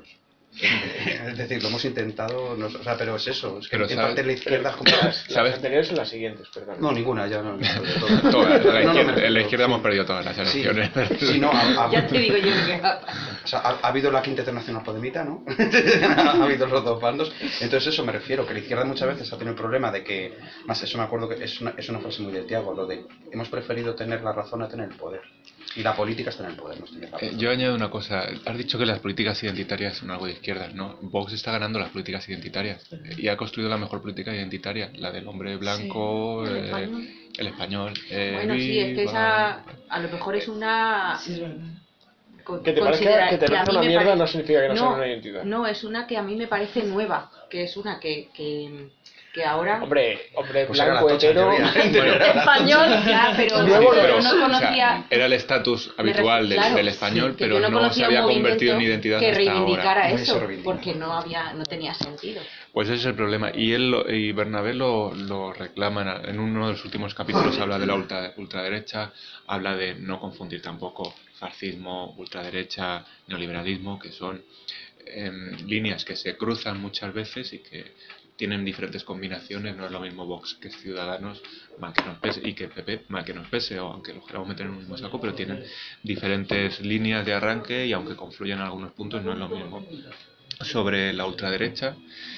Es decir, lo hemos intentado, pero es eso, es que Pero en ¿sabes? parte la izquierda es como... Las ¿Sabes? anteriores son las siguientes, perdón. No, ninguna, ya no. Todas, en la Sí. izquierda hemos perdido todas las Sí, elecciones. sí, no, Ya te digo yo que o sea, ha habido la Quinta Internacional Podemita, ¿no? Ha habido los dos bandos. Entonces eso me refiero, que la izquierda muchas veces ha tenido el problema de que, más eso me acuerdo que es una frase muy de Tiago, lo de hemos preferido tener la razón a tener el poder. Y la política es tener el poder, no es tener la razón. Yo añado una cosa, has dicho que las políticas identitarias son algo de izquierdas, ¿no? Vox está ganando las políticas identitarias y ha construido la mejor política identitaria, la del hombre blanco, Sí, el español. el español. bueno, sí, es que esa a lo mejor es una... Sí, es verdad. Que te parezca que a mí una me mierda parece- no significa que no sea una identidad. No, es una que a mí me parece nueva, que es una que ahora... Hombre Pues era la blanco, tocha, hetero... Bueno, Español. Ya, pero Nuevo pero no no o conocía... sea, era el estatus habitual claro, del español, que pero yo no se conocía había un convertido en movimiento identidad que hasta reivindicara ahora. Hoy se eso, reivindica. porque no tenía sentido. Pues ese es el problema. Y y Bernabé lo reclaman. En uno de los últimos capítulos habla de la ultraderecha, habla de no confundir tampoco fascismo, ultraderecha, neoliberalismo, que son líneas que se cruzan muchas veces y que tienen diferentes combinaciones. No es lo mismo Vox que Ciudadanos, mal que nos pese, y que PP, mal que nos pese, o aunque lo queramos meter en un mismo saco, pero tienen diferentes líneas de arranque y aunque confluyen en algunos puntos no es lo mismo. Sobre la ultraderecha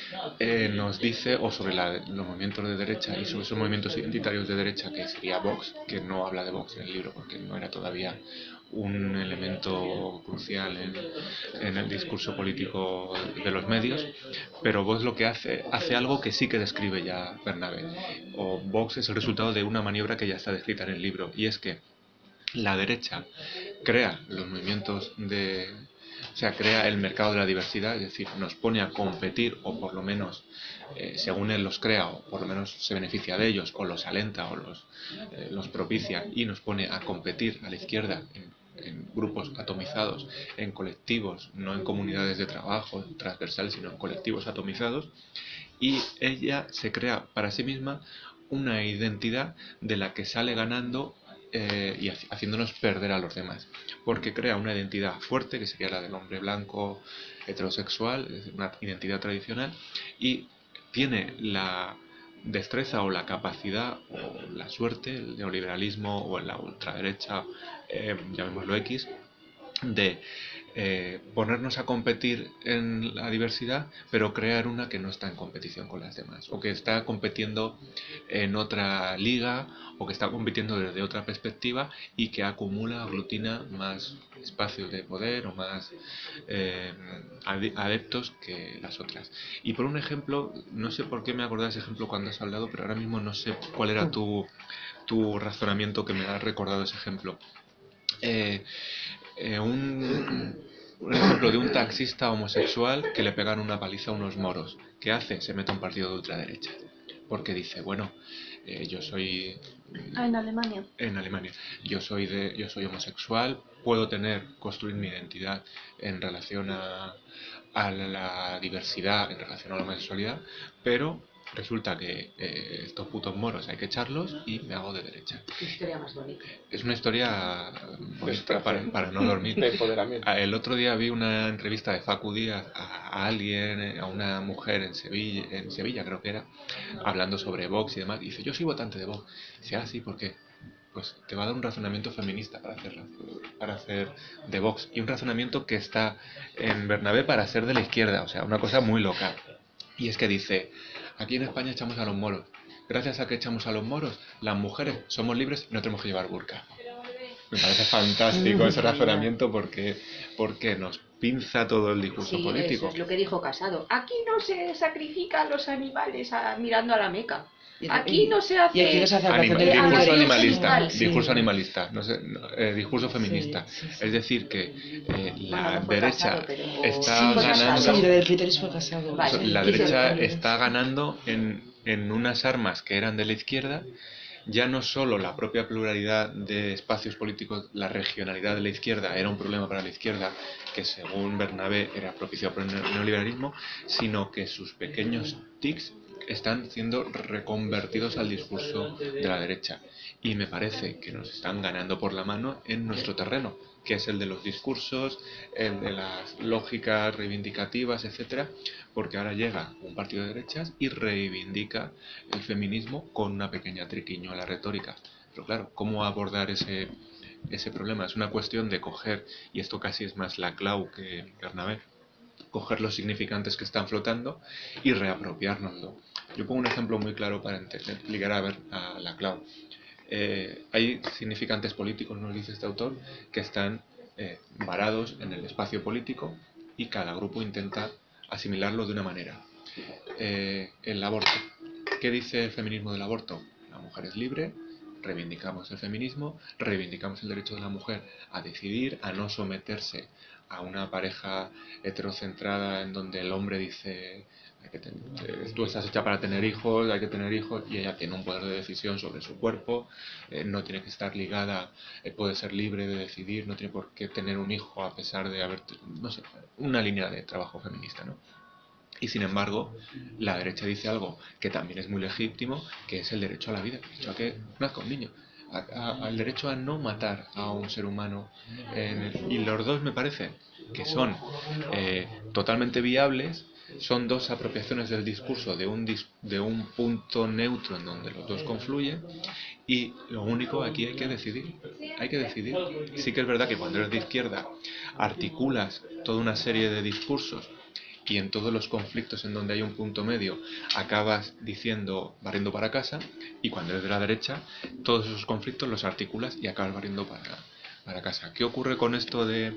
nos dice, o sobre los movimientos de derecha y sobre esos movimientos identitarios de derecha, que sería Vox, que no habla de Vox en el libro porque no era todavía un elemento crucial en el discurso político de los medios, pero Vox lo que hace algo que sí que describe ya Bernabé, o Vox es el resultado de una maniobra que ya está descrita en el libro, y es que la derecha crea los movimientos o sea, crea el mercado de la diversidad, es decir, nos pone a competir, o por lo menos, según él los crea, o por lo menos se beneficia de ellos, o los alenta, o los propicia, y nos pone a competir a la izquierda en grupos atomizados, en colectivos, no en comunidades de trabajo transversales, sino en colectivos atomizados, y ella se crea para sí misma una identidad de la que sale ganando y haciéndonos perder a los demás, porque crea una identidad fuerte que sería la del hombre blanco heterosexual, es decir, una identidad tradicional, y tiene la destreza o la capacidad o la suerte, el neoliberalismo o la ultraderecha, llamémoslo X, de ponernos a competir en la diversidad, pero crear una que no está en competición con las demás, o que está compitiendo en otra liga, o que está compitiendo desde otra perspectiva y que acumula, aglutina más espacios de poder o más adeptos que las otras. Y por un ejemplo, no sé por qué me acordé de ese ejemplo cuando has hablado, pero ahora mismo no sé cuál era tu razonamiento que me ha recordado ese ejemplo. Eh, un ejemplo de un taxista homosexual que le pegan una paliza a unos moros. ¿Qué hace? Se mete a un partido de ultraderecha. Porque dice, bueno, yo soy En Alemania. en Alemania, yo soy homosexual, puedo construir mi identidad en relación a la diversidad, en relación a la homosexualidad, pero resulta que estos putos moros hay que echarlos y me hago de derecha. Qué historia más bonita. Es una historia bonita para no dormir. De empoderamiento. El otro día vi una entrevista de Facu Díaz a alguien, a una mujer en Sevilla creo que era, hablando sobre Vox y demás. Y dice, yo soy votante de Vox. Dice, ah, sí, ¿por qué? Pues te va a dar un razonamiento feminista para hacer de Vox. Y un razonamiento que está en Bernabé para ser de la izquierda. O sea, una cosa muy loca. Y es que dice, aquí en España echamos a los moros. Gracias a que echamos a los moros, las mujeres somos libres y no tenemos que llevar burka. Me parece fantástico ese razonamiento porque nos pinza todo el discurso Sí, político. eso es lo que dijo Casado. Aquí no se sacrifican los animales mirando a la Meca. Aquí no se hace... Y aquí no se hace Discurso Animal animalista, sí. discurso animalista, no sé, discurso feminista. Sí. Es decir, que la Bueno, no fue derecha Casado, pero está fue ganando. Casado. Sí, lo del clítoris fue Casado. Vale. La Sí, derecha sí. está ganando en unas armas que eran de la izquierda. Ya no solo la propia pluralidad de espacios políticos, la regionalidad de la izquierda era un problema para la izquierda, que según Bernabé era propiciado por el neoliberalismo, sino que sus pequeños tics están siendo reconvertidos al discurso de la derecha. Y me parece que nos están ganando por la mano en nuestro terreno, que es el de los discursos, el de las lógicas reivindicativas, etcétera, porque ahora llega un partido de derechas y reivindica el feminismo con una pequeña triquiño a la retórica. Pero claro, ¿cómo abordar ese problema? Es una cuestión de coger, y esto casi es más la clau que Bernabé, coger los significantes que están flotando y reapropiárnoslo. Yo pongo un ejemplo muy claro para explicar a la clau. Hay significantes políticos, nos dice este autor, que están varados en el espacio político y cada grupo intenta asimilarlo de una manera. El aborto. ¿Qué dice el feminismo del aborto? La mujer es libre, reivindicamos el feminismo, reivindicamos el derecho de la mujer a decidir, a no someterse a una pareja heterocentrada en donde el hombre dice tú estás hecha para tener hijos, hay que tener hijos, y ella tiene un poder de decisión sobre su cuerpo, no tiene que estar ligada, puede ser libre de decidir, no tiene por qué tener un hijo a pesar de haber, no sé, una línea de trabajo feminista, ¿no? Y sin embargo, la derecha dice algo que también es muy legítimo, que es el derecho a la vida, el derecho a que nazca un niño, al derecho a no matar a un ser humano. Y los dos me parece que son totalmente viables, son dos apropiaciones del discurso de un punto neutro en donde los dos confluyen, y lo único aquí hay que decidir. Sí que es verdad que cuando eres de izquierda articulas toda una serie de discursos y en todos los conflictos en donde hay un punto medio acabas diciendo barriendo para casa, y cuando eres de la derecha todos esos conflictos los articulas y acabas barriendo para casa. ¿Qué ocurre con esto de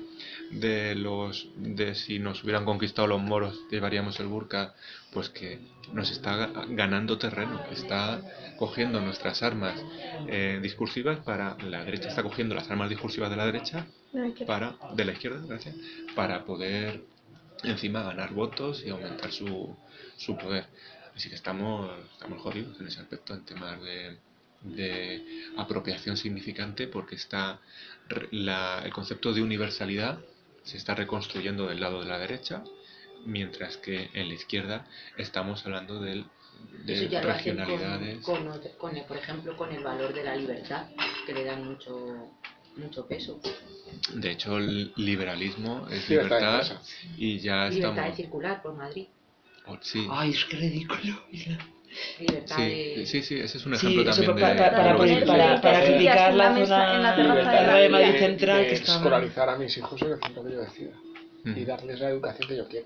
si nos hubieran conquistado los moros llevaríamos el burka? Pues que nos está ganando terreno, está cogiendo nuestras armas discursivas la derecha está cogiendo las armas discursivas de la derecha de la izquierda, gracias, para poder encima ganar votos y aumentar su poder. Así que estamos jodidos en ese aspecto, en temas de apropiación significante, porque el concepto de universalidad se está reconstruyendo del lado de la derecha, mientras que en la izquierda estamos hablando de Eso ya regionalidades. Por ejemplo, con el valor de la libertad, que le dan mucho peso. De hecho, el liberalismo es Libertad libertad y ya Libertad de estamos. circular por Madrid. Sí. Ay, es que ridículo. Libertad de... Sí, ese es un Sí, ejemplo eso también para de- criticar la en zona la terraza de de Madrid Madrid. Central de que está... escolarizar a mis hijos en el centro que yo decida Mm. y darles la educación que yo quiera.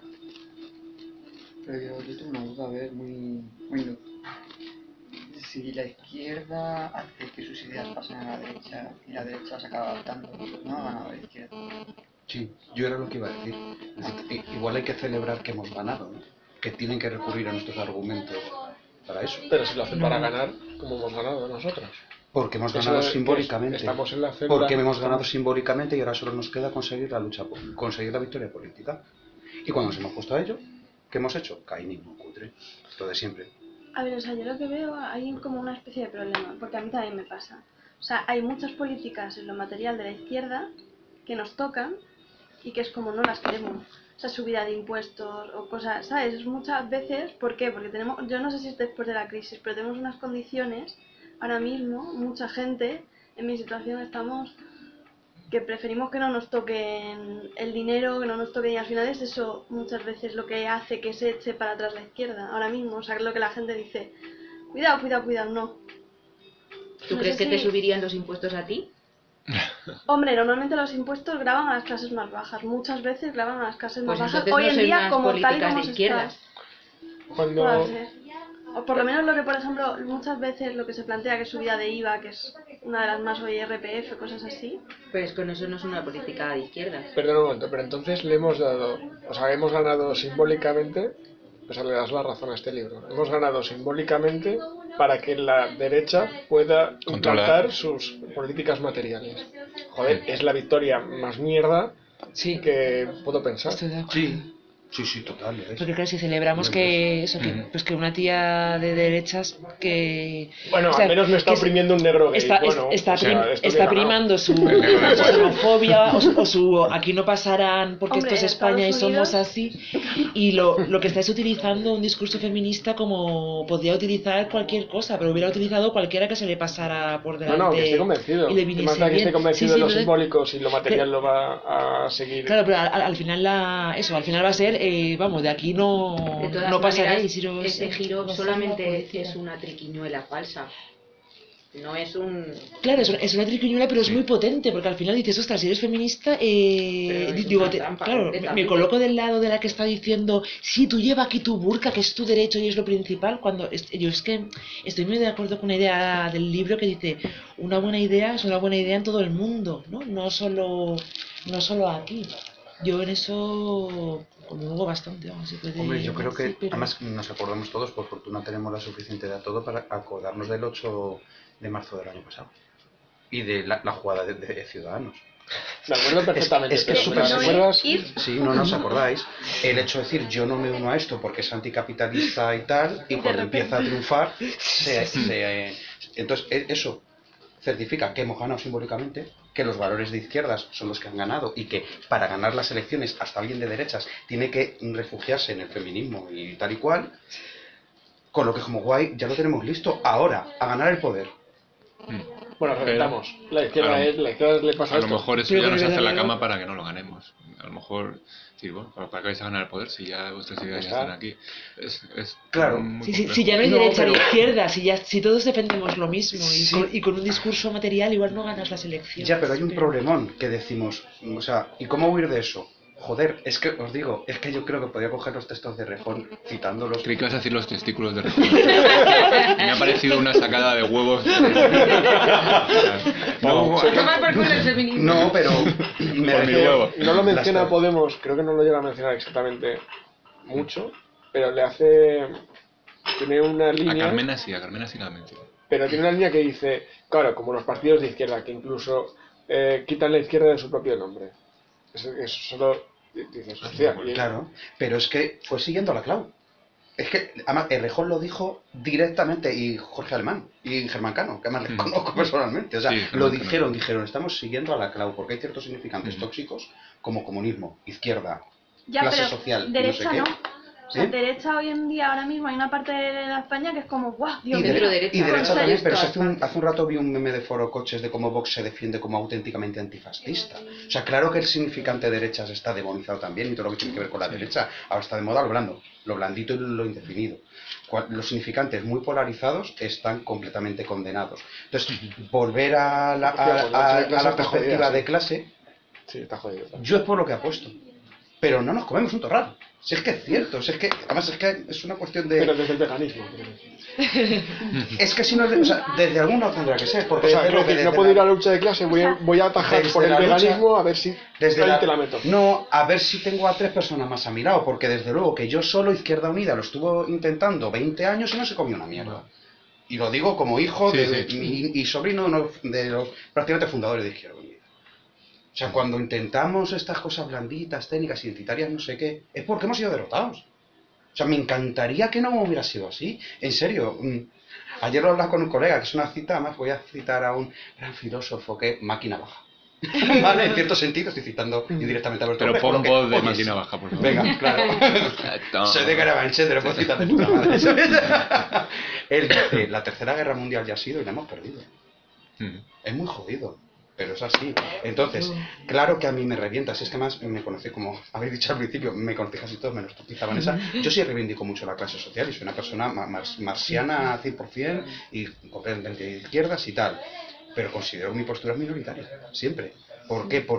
Pero yo tengo una duda, a ver, muy si la izquierda hace que sus ideas pasen a la derecha y la derecha se acaba adaptando, no ha ganado la izquierda. Sí, yo era lo que iba a decir. Es decir, igual hay que celebrar que hemos ganado, ¿no? Que tienen que recurrir a nuestros argumentos para eso. Pero si lo hacen para ganar, como hemos ganado nosotros. Porque hemos Eso ganado es que simbólicamente. estamos en la célula. Porque hemos ganado simbólicamente y ahora solo nos queda conseguir conseguir la victoria política. Y cuando nos hemos puesto a ello, ¿qué hemos hecho? Cainismo cutre. Lo de siempre. A ver, o sea, yo lo que veo, hay como una especie de problema, porque a mí también me pasa. O sea, hay muchas políticas en lo material de la izquierda que nos tocan y que es como no las queremos. O sea, subida de impuestos o cosas, ¿sabes? Es muchas veces, ¿por qué? Porque tenemos, yo no sé si es después de la crisis, pero tenemos unas condiciones, ahora mismo, mucha gente, en mi situación estamos, que preferimos que no nos toquen el dinero, que no nos toquen, y al final es eso muchas veces lo que hace que se eche para atrás la izquierda, ahora mismo, o sea, lo que la gente dice, cuidado, no. ¿Tú No crees sé que te si- subirían los impuestos a ti? Hombre, normalmente los impuestos graban a las clases más bajas, muchas veces graban a las clases Pues más bajas, entonces hoy no en son día unas como tal y políticas como de se izquierdas. está. Cuando Puede ser. O por lo menos lo que, por ejemplo, muchas veces lo que se plantea que es subida de IVA, que es una de las más hoy, IRPF, cosas así. Pero es que eso no es una política de izquierdas. Perdón un momento, pero entonces le hemos dado, o sea, hemos ganado simbólicamente, o sea, le das la razón a este libro, hemos ganado simbólicamente para que la derecha pueda implantar sus políticas materiales. Joder, es la victoria más mierda Sí, que puedo pensar. estoy de acuerdo. Sí, total. ¿ves? Porque claro, si celebramos que eso, que, pues que una tía de derechas que... Bueno, o sea, al menos no está que oprimiendo un negro gay. está, Bueno, está, o sea, esto está le he ganado. primando su El negro de cuadro. xenofobia o su aquí no pasarán porque Hombre, esto es en España y Estados Unidos- somos así, y lo que está es utilizando un discurso feminista como podría utilizar cualquier cosa, pero hubiera utilizado cualquiera que se le pasara por delante. No, que estoy convencido. Y le Más viniese da que bien. esté convencido Sí, de lo entonces- simbólico, si lo material lo va a seguir. Claro, pero al final al final va a ser, vamos, de aquí no De todas no maneras, pasaréis. iros- este giro va a ser solamente la policía. es una triquiñuela falsa. No es un... Claro, es una triquiñuela, pero es muy potente, porque al final dices, ostras, si eres feminista, Pero es digo, una trampa, claro, me completamente. coloco del lado de la que está diciendo, sí, tú lleva aquí tu burka, que es tu derecho y es lo principal, cuando yo es que estoy muy de acuerdo con una idea del libro que dice, una buena idea es una buena idea en todo el mundo, ¿no? No solo aquí. Yo en eso comulgo bastante, vamos, se puede Hombre, yo creo que decir, pero- además nos acordamos todos, por fortuna tenemos la suficiente edad todo para acordarnos del 8 de marzo del año pasado y de la jugada de Ciudadanos. Me acuerdo perfectamente. es que pero es ¿te súper acuerdas? Sí, no os acordáis. El hecho de decir yo no me uno a esto porque es anticapitalista y tal, y cuando empieza a triunfar, entonces eso certifica que hemos ganado simbólicamente, que los valores de izquierdas son los que han ganado y que para ganar las elecciones hasta alguien de derechas tiene que refugiarse en el feminismo y tal y cual, con lo que como guay ya lo tenemos listo ahora, a ganar el poder. Bueno, reventamos. La izquierda, A lo- la izquierda le pasa A lo esto. mejor eso Pero ya que nos de hace la verdad- cama para que no lo ganemos. A lo mejor, sí, bueno, ¿para qué vais a ganar el poder si ya vuestras ideas ya Está. están aquí? Es Claro. muy Si complejo. ya no hay No, derecha ni pero- izquierda, si todos defendemos lo mismo Sí. y con un discurso material igual no ganas las elecciones. Ya, pero hay un problemón que decimos, o sea, ¿y cómo huir de eso? Joder, es que os digo, es que yo creo que podría coger los textos de Rejón citándolos. Creí que ibas a decir los testículos de Rejón. Me ha parecido una sacada de huevos. No, Tomar por culo el feminismo. no, pero me Por mi refiero- huevo. No lo menciona Las- Podemos, creo que no lo llega a mencionar exactamente mucho, pero le hace... Tiene una A línea... Carmena sí la menciono. Pero tiene una línea que dice, claro, como los partidos de izquierda, que incluso quitan la izquierda de su propio nombre. Eso solo dices, hostia, y- Claro, pero es que fue siguiendo la clau. Es que, además, Errejón lo dijo directamente, y Jorge Alemán, y Germán Cano, que además les conozco personalmente. O sea, Sí, lo Germán Cano. dijeron, estamos siguiendo a la clau, porque hay ciertos significantes tóxicos como comunismo, izquierda, Ya, clase pero social, derecha no sé no. qué. O sea, derecha hoy en día, ahora mismo, hay una parte de la España que es como, ¡guau! Dios mío. Y derecha también, pero Esto hace un rato vi un meme de Foro Coches de cómo Vox se defiende como auténticamente antifascista. O sea, claro que el significante derechas está demonizado también y todo lo que tiene que ver con la derecha. Ahora está de moda lo blando, lo blandito y lo indefinido. Los significantes muy polarizados están completamente condenados. Entonces, volver a la perspectiva de clase, sí, está jodido. yo es por lo que apuesto. Pero no nos comemos un torrado. Si es que es cierto, si es que, además es que es una cuestión de... Pero desde el veganismo. Es que si no, o sea, desde algún lado tendrá que ser. Porque O sea, no puedo ir a la lucha de clase, voy a atajar por el veganismo a ver si desde te la meto. No, a ver si tengo a 3 personas más a mi lado, porque desde luego que yo solo Izquierda Unida lo estuvo intentando 20 años y no se comió una mierda. Y lo digo como hijo y sobrino de los prácticamente fundadores de Izquierda Unida. O sea, cuando intentamos estas cosas blanditas, técnicas, identitarias, no sé qué, es porque hemos sido derrotados. O sea, me encantaría que no hubiera sido así. En serio, ayer lo hablaba con un colega, que es una cita, además voy a citar a un gran filósofo que es máquina baja. Vale, en cierto sentido estoy citando indirectamente a Bertolt Pero Brecht, pon voz de máquina baja, por favor. Venga, claro. Soy de Carabanchel, te lo puedo citar de puta madre. Él dice, la Tercera Guerra Mundial ya ha sido y la hemos perdido. Es muy jodido. Pero es así. Entonces, claro que a mí me revienta. Si es que más me conocí, como habéis dicho al principio, me conocí casi todos, menos tú, quizá Vanessa. Yo sí reivindico mucho la clase social y soy una persona marxiana 100% y completamente de izquierdas y tal. Pero considero mi postura minoritaria, siempre. ¿Por qué?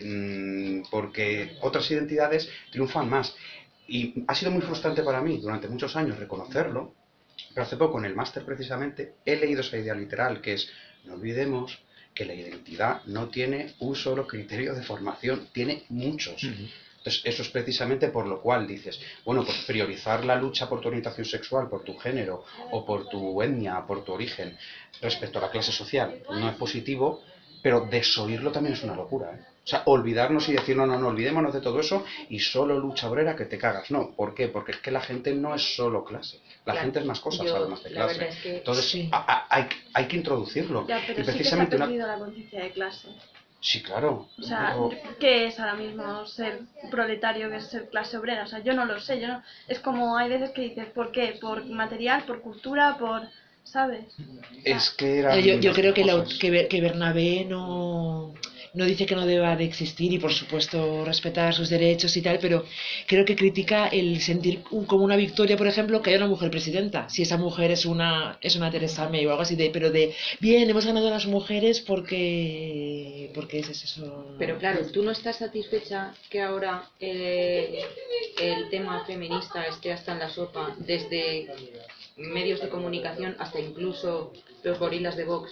Porque otras identidades triunfan más. Y ha sido muy frustrante para mí durante muchos años reconocerlo, pero hace poco en el máster precisamente he leído esa idea literal que es, no olvidemos que la identidad no tiene un solo criterio de formación, tiene muchos. Entonces, eso es precisamente por lo cual dices, bueno, pues priorizar la lucha por tu orientación sexual, por tu género, o por tu etnia, por tu origen, respecto a la clase social, no es positivo, pero desoírlo también es una locura, ¿eh? O sea, olvidarnos y decir, no, olvidémonos de todo eso y solo lucha obrera que te cagas. No, ¿por qué? Porque es que la gente no es solo clase. La gente es más cosas además de clase. Es que entonces, sí. hay que introducirlo. Ya, pero y precisamente sí que se ha perdido la conciencia de clase. Sí, claro. O sea, ¿qué es ahora mismo ser proletario, qué es ser clase obrera? O sea, yo no lo sé. Es como hay veces que dices, ¿por qué? ¿Por material, por cultura, por...? ¿Sabes? Es que era... Yo creo que Bernabé no dice que no deba de existir y por supuesto respetar sus derechos y tal, pero creo que critica el sentir como una victoria, por ejemplo, que haya una mujer presidenta. Si esa mujer es una Teresa May o algo así, pero bien, hemos ganado a las mujeres porque es eso. Pero claro, tú no estás satisfecha que ahora el tema feminista esté hasta en la sopa, desde medios de comunicación hasta incluso los gorilas de Vox.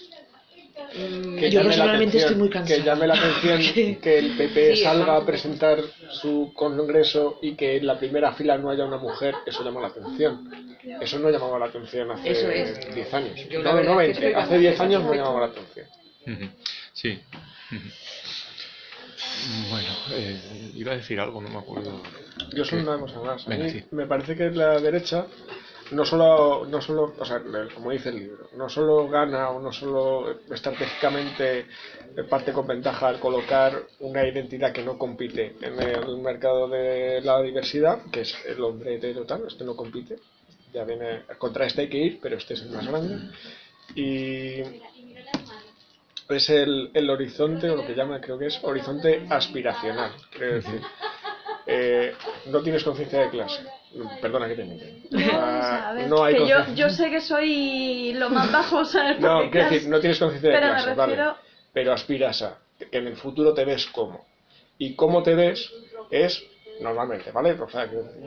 Yo personalmente estoy muy cansada. Que llame la atención que el PP salga a presentar su congreso y que en la primera fila no haya una mujer, eso llama la atención. Eso no llamaba la atención hace 10 años. No 20, hace 10 años no llamaba la atención. Sí. Bueno, iba a decir algo, no me acuerdo. Yo soy una cosa más. Venga, sí. Me parece que la derecha no solo, o sea, como dice el libro, no solo gana o no solo estratégicamente parte con ventaja al colocar una identidad que no compite en el mercado de la diversidad, que es el hombre hetero tal, este no compite, ya viene, contra este hay que ir, pero este es el más grande, y es el horizonte, o lo que llama, creo que es horizonte aspiracional, quiero decir. No tienes conciencia de clase. Perdona que te mire. No hay que yo sé que soy lo más bajo, ¿sabes? No, quiero decir, no tienes conciencia de clase, vale. Pero aspiras a que en el futuro te ves como. Y cómo te ves es normalmente, ¿vale? O sea,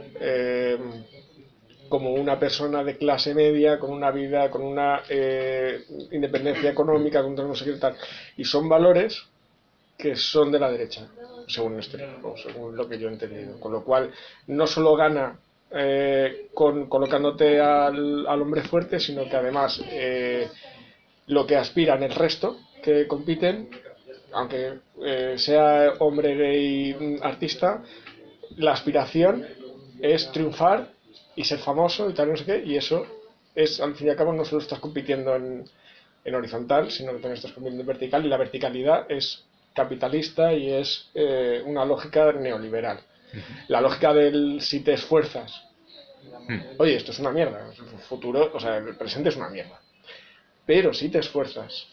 como una persona de clase media, con una vida, con una independencia económica, con no sé qué tal. Y son valores que son de la derecha, según según lo que yo he entendido. Con lo cual, no solo gana colocándote al hombre fuerte, sino que además lo que aspiran el resto que compiten, aunque sea hombre gay artista, la aspiración es triunfar y ser famoso y tal, no sé qué, y eso es, al fin y al cabo, no solo estás compitiendo en horizontal, sino que también estás compitiendo en vertical, y la verticalidad es capitalista y es una lógica neoliberal. La lógica del si te esfuerzas Oye, esto es una mierda, el futuro, o sea, el presente es una mierda. Pero si te esfuerzas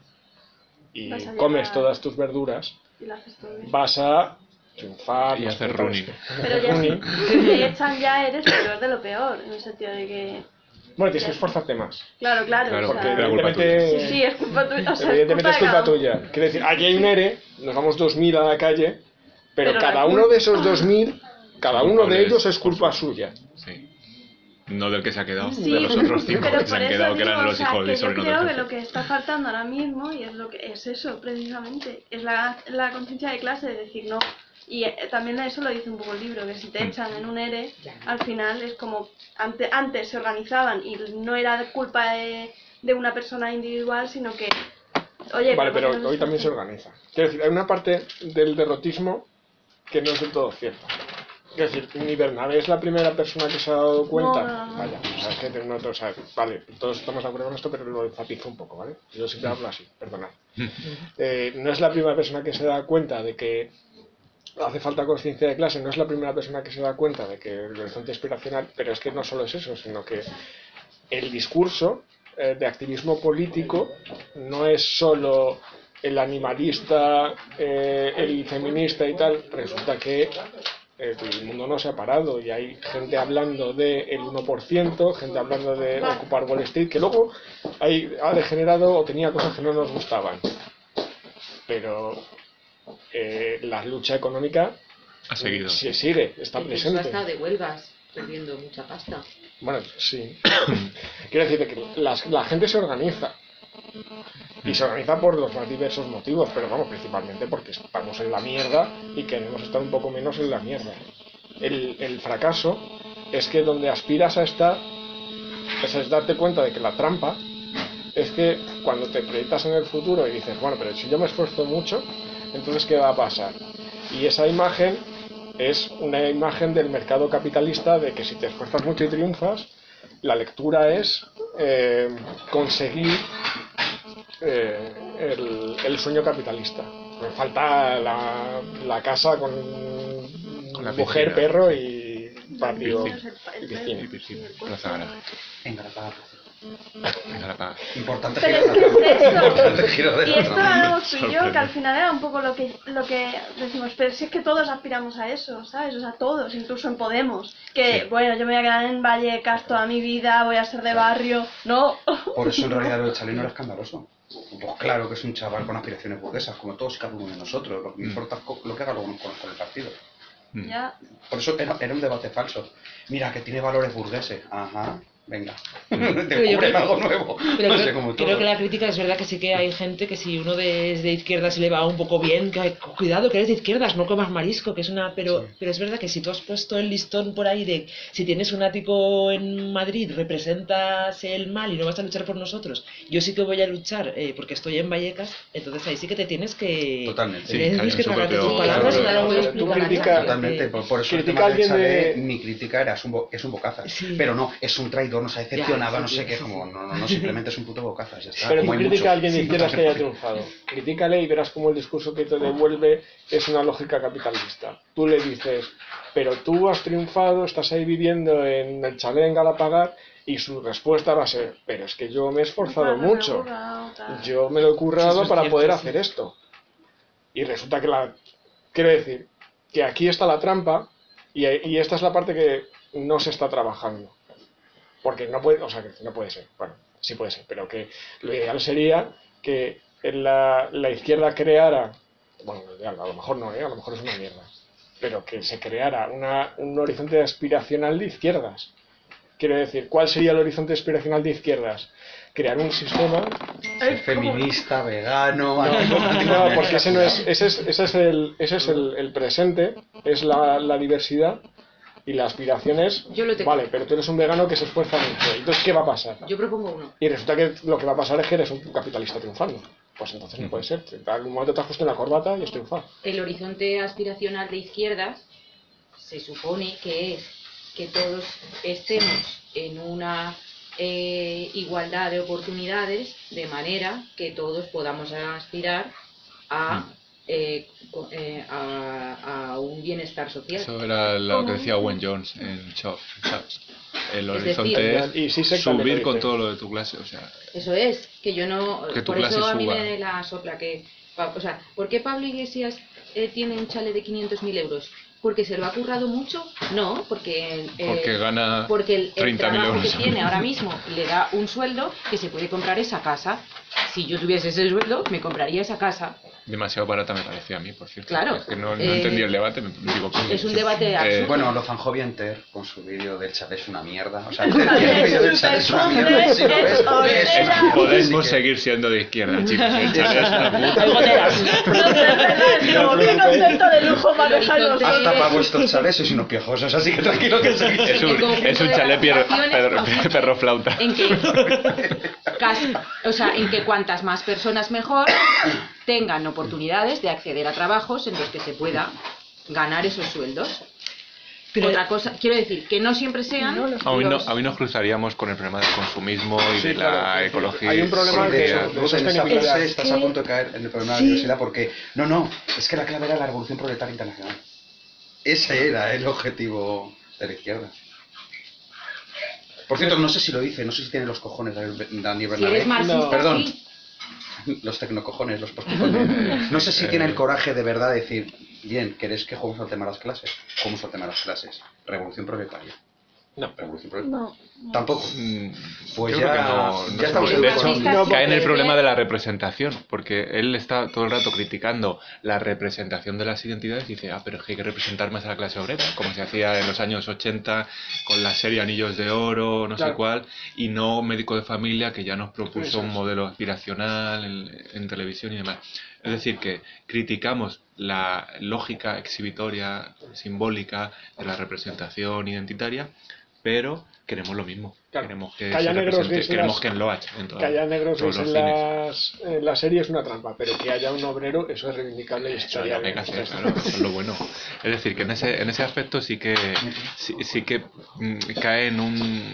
y Vas a comes llegar- todas tus verduras, Y lo haces todo bien. vas a triunfar. Y no sé hacer qué tal, running. Pero ya si running. te echan ya eres lo peor de lo peor, en el sentido de que... Bueno, tienes que esforzarte más. Claro, Claro, o sea, Porque era culpa evidentemente, Sí, sí, es culpa tuya. O sea, evidentemente es de culpa cada uno. tuya. Quiero decir, aquí hay un ERE, nos vamos 2000 a la calle, pero Pero cada la uno de esos 2000, cada Son uno de culpables ellos es por culpa su- suya. Sí. No del que se ha quedado, Sí, de los otros 5 pero que se por han eso quedado, que digo, eran o los sea, hijos que de yo sobrinos creo del que jefe. lo que está faltando ahora mismo, y es lo que es eso precisamente, es la conciencia de clase de decir no. Y también eso lo dice un poco el libro, que si te echan en un ERE, al final es como antes se organizaban y no era culpa de una persona individual, sino que, oye, Vale, pero ¿por qué no hoy también se organiza. Quiero decir, hay una parte del derrotismo que no es del todo cierta. Quiero decir, ni Bernabé es la primera persona que se ha dado cuenta. No. Vaya, o sea, es que o sea, vale, todos estamos de acuerdo con esto, pero lo enfatizo un poco, ¿vale? Yo siempre hablo así, perdonad. No es la primera persona que se da cuenta de que hace falta conciencia de clase, no es la primera persona que se da cuenta de que el horizonte aspiracional, pero es que no solo es eso, sino que el discurso de activismo político no es solo el animalista, el feminista y tal, resulta que el mundo no se ha parado y hay gente hablando del 1%, gente hablando de ocupar Wall Street, que luego ha degenerado o tenía cosas que no nos gustaban. Pero la lucha económica Ha seguido. sí, sigue, está El presente. hasta de Huelgas perdiendo mucha pasta. Bueno, sí. Quiero decir que la gente se organiza. Y se organiza por los más diversos motivos, pero vamos, principalmente porque estamos en la mierda y queremos estar un poco menos en la mierda. El fracaso es que donde aspiras a estar, es darte cuenta de que la trampa es que cuando te proyectas en el futuro y dices, bueno, pero si yo me esfuerzo mucho, entonces ¿qué va a pasar? Y esa imagen es una imagen del mercado capitalista de que si te esfuerzas mucho y triunfas, la lectura es conseguir el sueño capitalista. Me falta la casa con la mujer, piscina. perro y patio piscina. y piscina. Y piscina, plaza garaje. En Galapagar. En Galapagar. Importante Pero giro es que de es eso. Importante giro de Y esto lo trama. hablamos tú y yo, que al final era un poco lo que decimos, pero si es que todos aspiramos a eso, ¿sabes? O sea, todos, incluso en Podemos. Que, Sí. bueno, yo me voy a quedar en Vallecas toda mi vida, voy a ser de barrio. No. Por eso en realidad lo de Chalí no era escandaloso. Pues claro que es un chaval con aspiraciones burguesas, como todos y cada uno de nosotros. Lo que me importa es lo que haga luego con el partido. Ya. Por eso era un debate falso. Mira, que tiene valores burgueses. Ajá, venga. Pero yo Descubren creo- algo nuevo. Pero No creo, sé, como creo todo. que la crítica es verdad que sí que hay gente que si uno es de izquierda se le va un poco bien, que cuidado que eres de izquierdas, no comas marisco, que es una... Pero es verdad que si tú has puesto el listón por ahí de si tienes un ático en Madrid representas el mal y no vas a luchar por nosotros, yo sí que voy a luchar porque estoy en Vallecas, entonces ahí sí que te tienes que... Totalmente. Sí, tienes hay que su tragarte propio- tus palabras y Sí, no lo voy a tú explicar a criticas- nadie. Totalmente, por eso el Critica tema a de alguien Chalé, de- mi crítica era es un bocazas. Sí. Pero no, es un traidor, nos ha decepcionado, Ya, no sí, sé sí, qué, sí, como sí. no, simplemente es un puto bocazas, ya está. Pero como tú hay critica muchos. a alguien de Sí, izquierdas que haya totalmente. triunfado. Critícale y verás cómo el discurso que te devuelve es una lógica capitalista. Tú le dices, pero tú has triunfado, estás ahí viviendo en el chalet en Galapagar, y su respuesta va a ser, pero es que yo me he esforzado mucho. Yo me lo he currado Sí, eso es para cierto, poder sí. hacer esto. Y resulta que quiero decir, que aquí está la trampa y esta es la parte que no se está trabajando. Porque no puede, o sea, que no puede ser. Bueno, sí puede ser, pero que lo ideal sería que la izquierda creara, bueno, lo ideal, a lo mejor no, a lo mejor es una mierda, pero que se creara un horizonte aspiracional de izquierdas. Quiero decir, ¿cuál sería el horizonte aspiracional de izquierdas? Crear un sistema. Ser feminista, vegano, No, porque ese no es, ese es el presente, es la diversidad. Y la aspiración es, Yo lo tengo. vale, pero tú eres un vegano que se esfuerza mucho. Entonces, ¿qué va a pasar? Yo propongo uno. Y resulta que lo que va a pasar es que eres un capitalista triunfando. Pues entonces no puede ser. En algún momento te has puesto en la corbata y has triunfado. El horizonte aspiracional de izquierdas se supone que es que todos estemos en una igualdad de oportunidades, de manera que todos podamos aspirar a un bienestar social. Eso era lo que decía Owen Jones en Shots. el Es horizonte decir, y sí sé es cuál es lo subir que con dice. todo lo de tu clase, o sea, Eso es, que yo no... Que tu por clase eso a mí suba. me la sopla que... O sea, ¿por qué Pablo Iglesias tiene un chale de 500.000 euros? ¿Porque se lo ha currado mucho? No, porque porque el 30.000 trabajo euros. que tiene ahora mismo le da un sueldo que se puede comprar esa casa. Si yo tuviese ese sueldo, me compraría esa casa. demasiado barata me parecía a mí, por cierto. Claro. Es que no entendí el debate, me digo, Es un debate absurdo. Bueno, lo zanjó bien Ter con su vídeo del chat es una mierda. O sea, el vídeo del chat es una mierda. Sí, lo es. Es una mierda. podemos Así que- seguir siendo de izquierda, chicos. El chale es una puta. Hay goteras. Como qué concepto de lujo manejan los Hasta para vuestros chalés sois unos piojosos, así que tranquilo que seguís. Es un chale perro flauta. En que, en que cuantas más personas mejor tengan oportunidades de acceder a trabajos en los que se pueda ganar esos sueldos. Pero- Otra cosa, quiero decir, que no siempre sean Hoy nos cruzaríamos con el problema del consumismo y Sí, de claro, la sí, ecología. hay un problema De que- hecho, de Ruth, en esta sostenibilidad. fase estás a punto de caer en el problema de la diversidad porque... No, es que la clave era la revolución proletaria internacional. Ese era el objetivo de la izquierda. Por cierto, no sé si lo dice, no sé si tiene los cojones Dani si Bernabé. eres marxista, No. Perdón. sí. Los tecnocojones, los postcojones. No sé si tiene el coraje de verdad de decir, bien, ¿queréis que juguemos al tema de las clases? Juguemos al tema de las clases. Revolución proletaria. No. Revolución proletaria. No. Tampoco. Pues Yo ya, creo que no ya estamos de en hecho, No, cae en el porque- problema de la representación, porque él está todo el rato criticando la representación de las identidades y dice, pero es que hay que representar más a la clase obrera, como se hacía en los años 80 con la serie Anillos de Oro, no sé Claro. cuál, y no Médico de Familia, que ya nos propuso Eso un es. modelo aspiracional en televisión y demás. Es decir, que criticamos la lógica exhibitoria, simbólica de la representación identitaria, pero queremos lo mismo. Claro. Queremos que Que haya se negros represente, gays en queremos las- que en Loach, en Que haya negros todos gays los en cines. en la serie es una trampa, pero que haya un obrero, eso es reivindicable y Eso estaría ya hay bien. que hacer, Entonces, claro, eso es lo bueno. Es decir, que en ese aspecto sí que cae en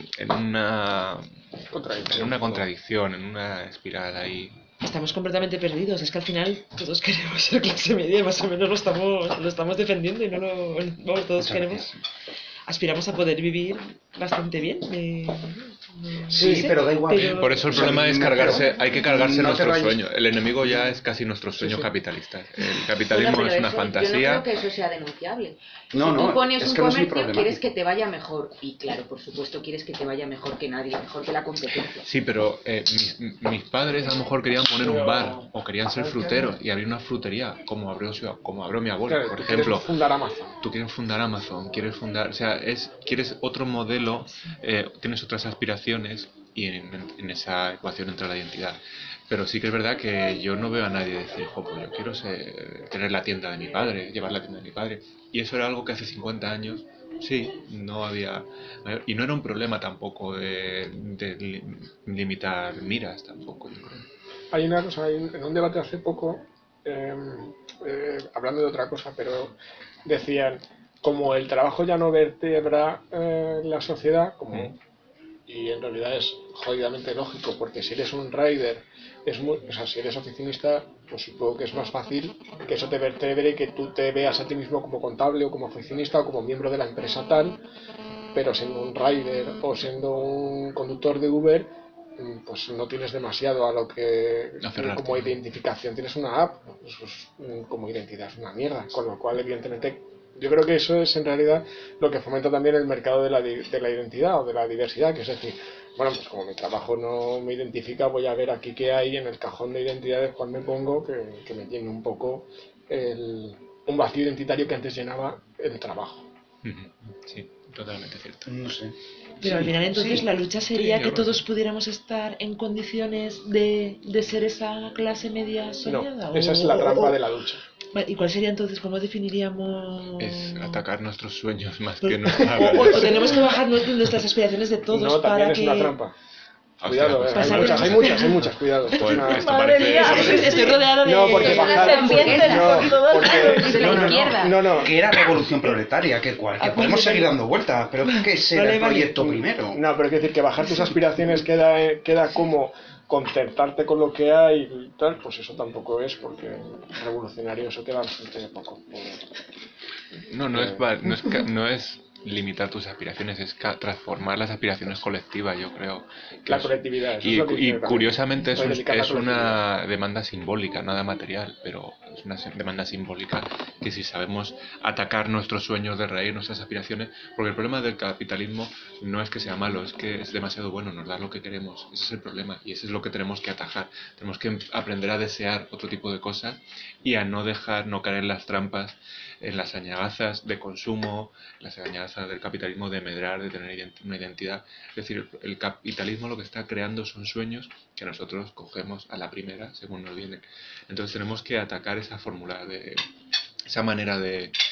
una contradicción, en una espiral ahí. Estamos completamente perdidos. Es que al final todos queremos ser clase media y más o menos lo estamos defendiendo y no lo. Vamos, todos Muchas queremos. gracias. Aspiramos a poder vivir bastante bien. Sí, sé, pero da igual. pero- Por eso el O sea, problema es no, cargarse, pero hay que cargarse no te nuestro vayas- sueño. El enemigo ya es casi nuestros sueños sí. capitalistas. El Bueno, capitalismo pero es una eso, fantasía. Yo no creo que eso sea denunciable. No, Si no, tú pones es un que no es mi comercio, problemática. quieres que te vaya mejor. Y claro, por supuesto, quieres que te vaya mejor que nadie, mejor que la competencia. Sí, pero mis padres a lo mejor querían poner un bar o querían ser fruteros y abrir una frutería como abrió mi abuelo, claro, por tú quieres ejemplo. fundar Amazon. Tú quieres fundar Amazon, quieres fundar, o sea, quieres otro modelo, tienes otras aspiraciones y en esa ecuación entra la identidad. Pero sí que es verdad que yo no veo a nadie decir, pues yo quiero tener la tienda de mi padre, llevar la tienda de mi padre. Y eso era algo que hace 50 años, sí, no había... Y no era un problema tampoco de limitar miras tampoco, yo creo. Hay una cosa, en un debate hace poco, hablando de otra cosa, pero decían, como el trabajo ya no vertebra la sociedad, y en realidad es jodidamente lógico, porque si eres un rider, o sea, si eres oficinista, pues supongo que es más fácil que eso te vertebre, que tú te veas a ti mismo como contable o como oficinista o como miembro de la empresa tal, pero siendo un rider o siendo un conductor de Uber, pues no tienes demasiado a lo que Aferrarte. como identificación. Tienes una app, pues, como identidad es una mierda, con lo cual evidentemente yo creo que eso es en realidad lo que fomenta también el mercado de la identidad o de la diversidad, que es decir, bueno, pues como mi trabajo no me identifica, voy a ver aquí qué hay en el cajón de identidades cuál me pongo, que me llene un poco un vacío identitario que antes llenaba el trabajo. Sí, totalmente cierto. No sé. Pero al final entonces sí. la lucha sería Sí, que yo creo todos que sí. pudiéramos estar en condiciones de ser esa clase media soñada. No, esa es la trampa de la lucha. ¿Y cuál sería entonces? ¿Cómo definiríamos? Es atacar nuestros sueños más Pues- que nuestra o tenemos que bajar nuestras aspiraciones de todos No, también para es que... una trampa. Hostia, Cuidado, pues, Pasar hay muchas, cuidado. Joder, Una- esto Madre parece... mía, Estoy rodeada de... No, porque Las bajar... serpientes No, por todos porque... lados. De la no, no, izquierda. no, Que era revolución proletaria, que podemos seguir dando vueltas, pero que ese era el Vale, vale. proyecto primero. No, pero quiero decir que bajar tus aspiraciones queda como concertarte con lo que hay y tal, pues eso tampoco es, porque revolucionario eso queda bastante poco. No es limitar tus aspiraciones, es transformar las aspiraciones colectivas, yo creo. Que La es- colectividad. Eso es y, lo que y dice también. curiosamente eso es, Reivindicar la es colectividad. una demanda simbólica, nada material, pero es una demanda simbólica que si sabemos atacar nuestros sueños de raíz, nuestras aspiraciones, porque el problema del capitalismo no es que sea malo, es que es demasiado bueno, nos da lo que queremos, ese es el problema y ese es lo que tenemos que atajar. Tenemos que aprender a desear otro tipo de cosas y a no dejar, no caer en las trampas, en las añagazas de consumo, las añagazas del capitalismo de medrar, de tener una identidad. Es decir, el capitalismo lo que está creando son sueños que nosotros cogemos a la primera según nos vienen. Entonces tenemos que atacar esa fórmula, esa manera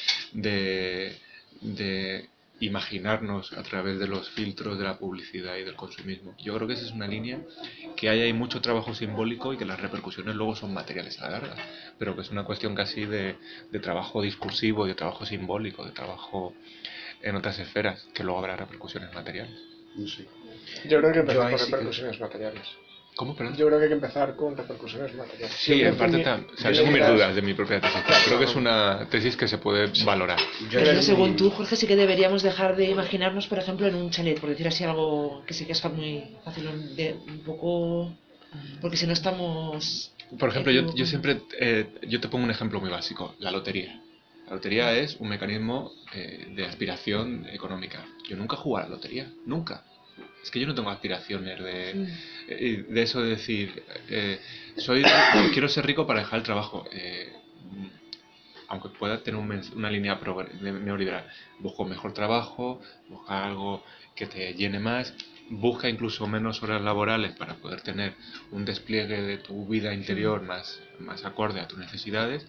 de imaginarnos a través de los filtros de la publicidad y del consumismo. Yo creo que esa es una línea que hay mucho trabajo simbólico y que las repercusiones luego son materiales a la larga, pero que es una cuestión casi de trabajo discursivo, de trabajo simbólico, de trabajo en otras esferas, que luego habrá repercusiones materiales. No sé. Yo creo que Yo empezar ahí con sí que- repercusiones materiales. ¿Cómo, perdón? Yo creo que hay que empezar con repercusiones materiales. Sí, Yo creo en que parte mi- o sea, tengo mis ideas- dudas de mi propia tesis, pero creo que es una tesis que se puede valorar. Yo Pero soy según muy- tú, Jorge, sí que deberíamos dejar de imaginarnos, por ejemplo, en un chalet, por decir así algo que sí que es muy fácil, un poco... Porque si no estamos... Por ejemplo, yo equivocando. siempre yo te pongo un ejemplo muy básico, la lotería. La lotería es un mecanismo de aspiración económica. Yo nunca he jugado a la lotería, nunca. Es que yo no tengo aspiraciones de eso de decir, quiero ser rico para dejar el trabajo. Aunque pueda tener una línea neoliberal, busca un mejor trabajo, busca algo que te llene más, busca incluso menos horas laborales para poder tener un despliegue de tu vida interior más acorde a tus necesidades.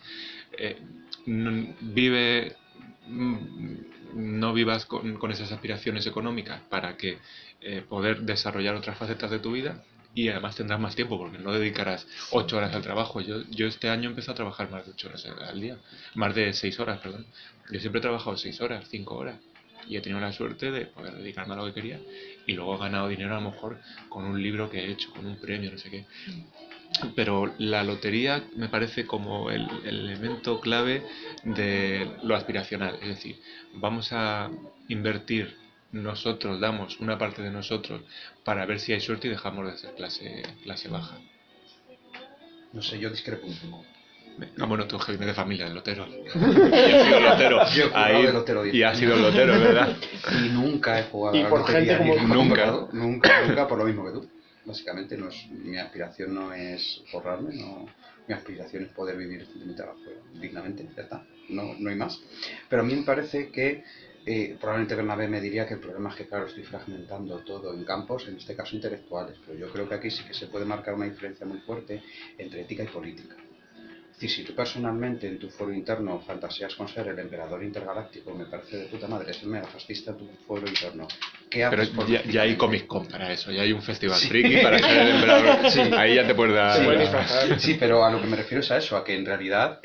Vive, no vivas con esas aspiraciones económicas para que poder desarrollar otras facetas de tu vida y además tendrás más tiempo porque no dedicarás 8 horas al trabajo. Yo este año empecé a trabajar más de 8 horas al día, más de 6 horas, perdón. Yo siempre he trabajado 6 horas, 5 horas y he tenido la suerte de poder dedicarme a lo que quería y luego he ganado dinero a lo mejor con un libro que he hecho, con un premio, no sé qué. Pero la lotería me parece como el elemento clave de lo aspiracional, es decir, vamos a invertir, nosotros damos una parte de nosotros para ver si hay suerte y dejamos de ser clase baja. No sé, yo discrepo un poco. Bueno, tú que vienes de familia de loteros. Y has sido lotero. Yo he jugado de lotero Y has sido lotero, ¿verdad? Y nunca he jugado Y a la por lotería, gente ni como- he Nunca. comprado, nunca, por lo mismo que tú. Básicamente mi aspiración no es forrarme, mi aspiración es poder vivir de mi trabajo dignamente, ya está, no hay más. Pero a mí me parece que probablemente Bernabé me diría que el problema es que, claro, estoy fragmentando todo en campos, en este caso intelectuales, pero yo creo que aquí sí que se puede marcar una diferencia muy fuerte entre ética y política. Es decir, si tú personalmente en tu foro interno fantaseas con ser el emperador intergaláctico, me parece de puta madre, es el mega fascista en tu foro interno. ¿Qué Pero haces ya hay Comic Con para eso, ya hay un festival friki para ser el emperador. Sí. Ahí ya te puedes dar. Se puede disfrazar. Sí, pero a lo que me refiero es a eso, a que en realidad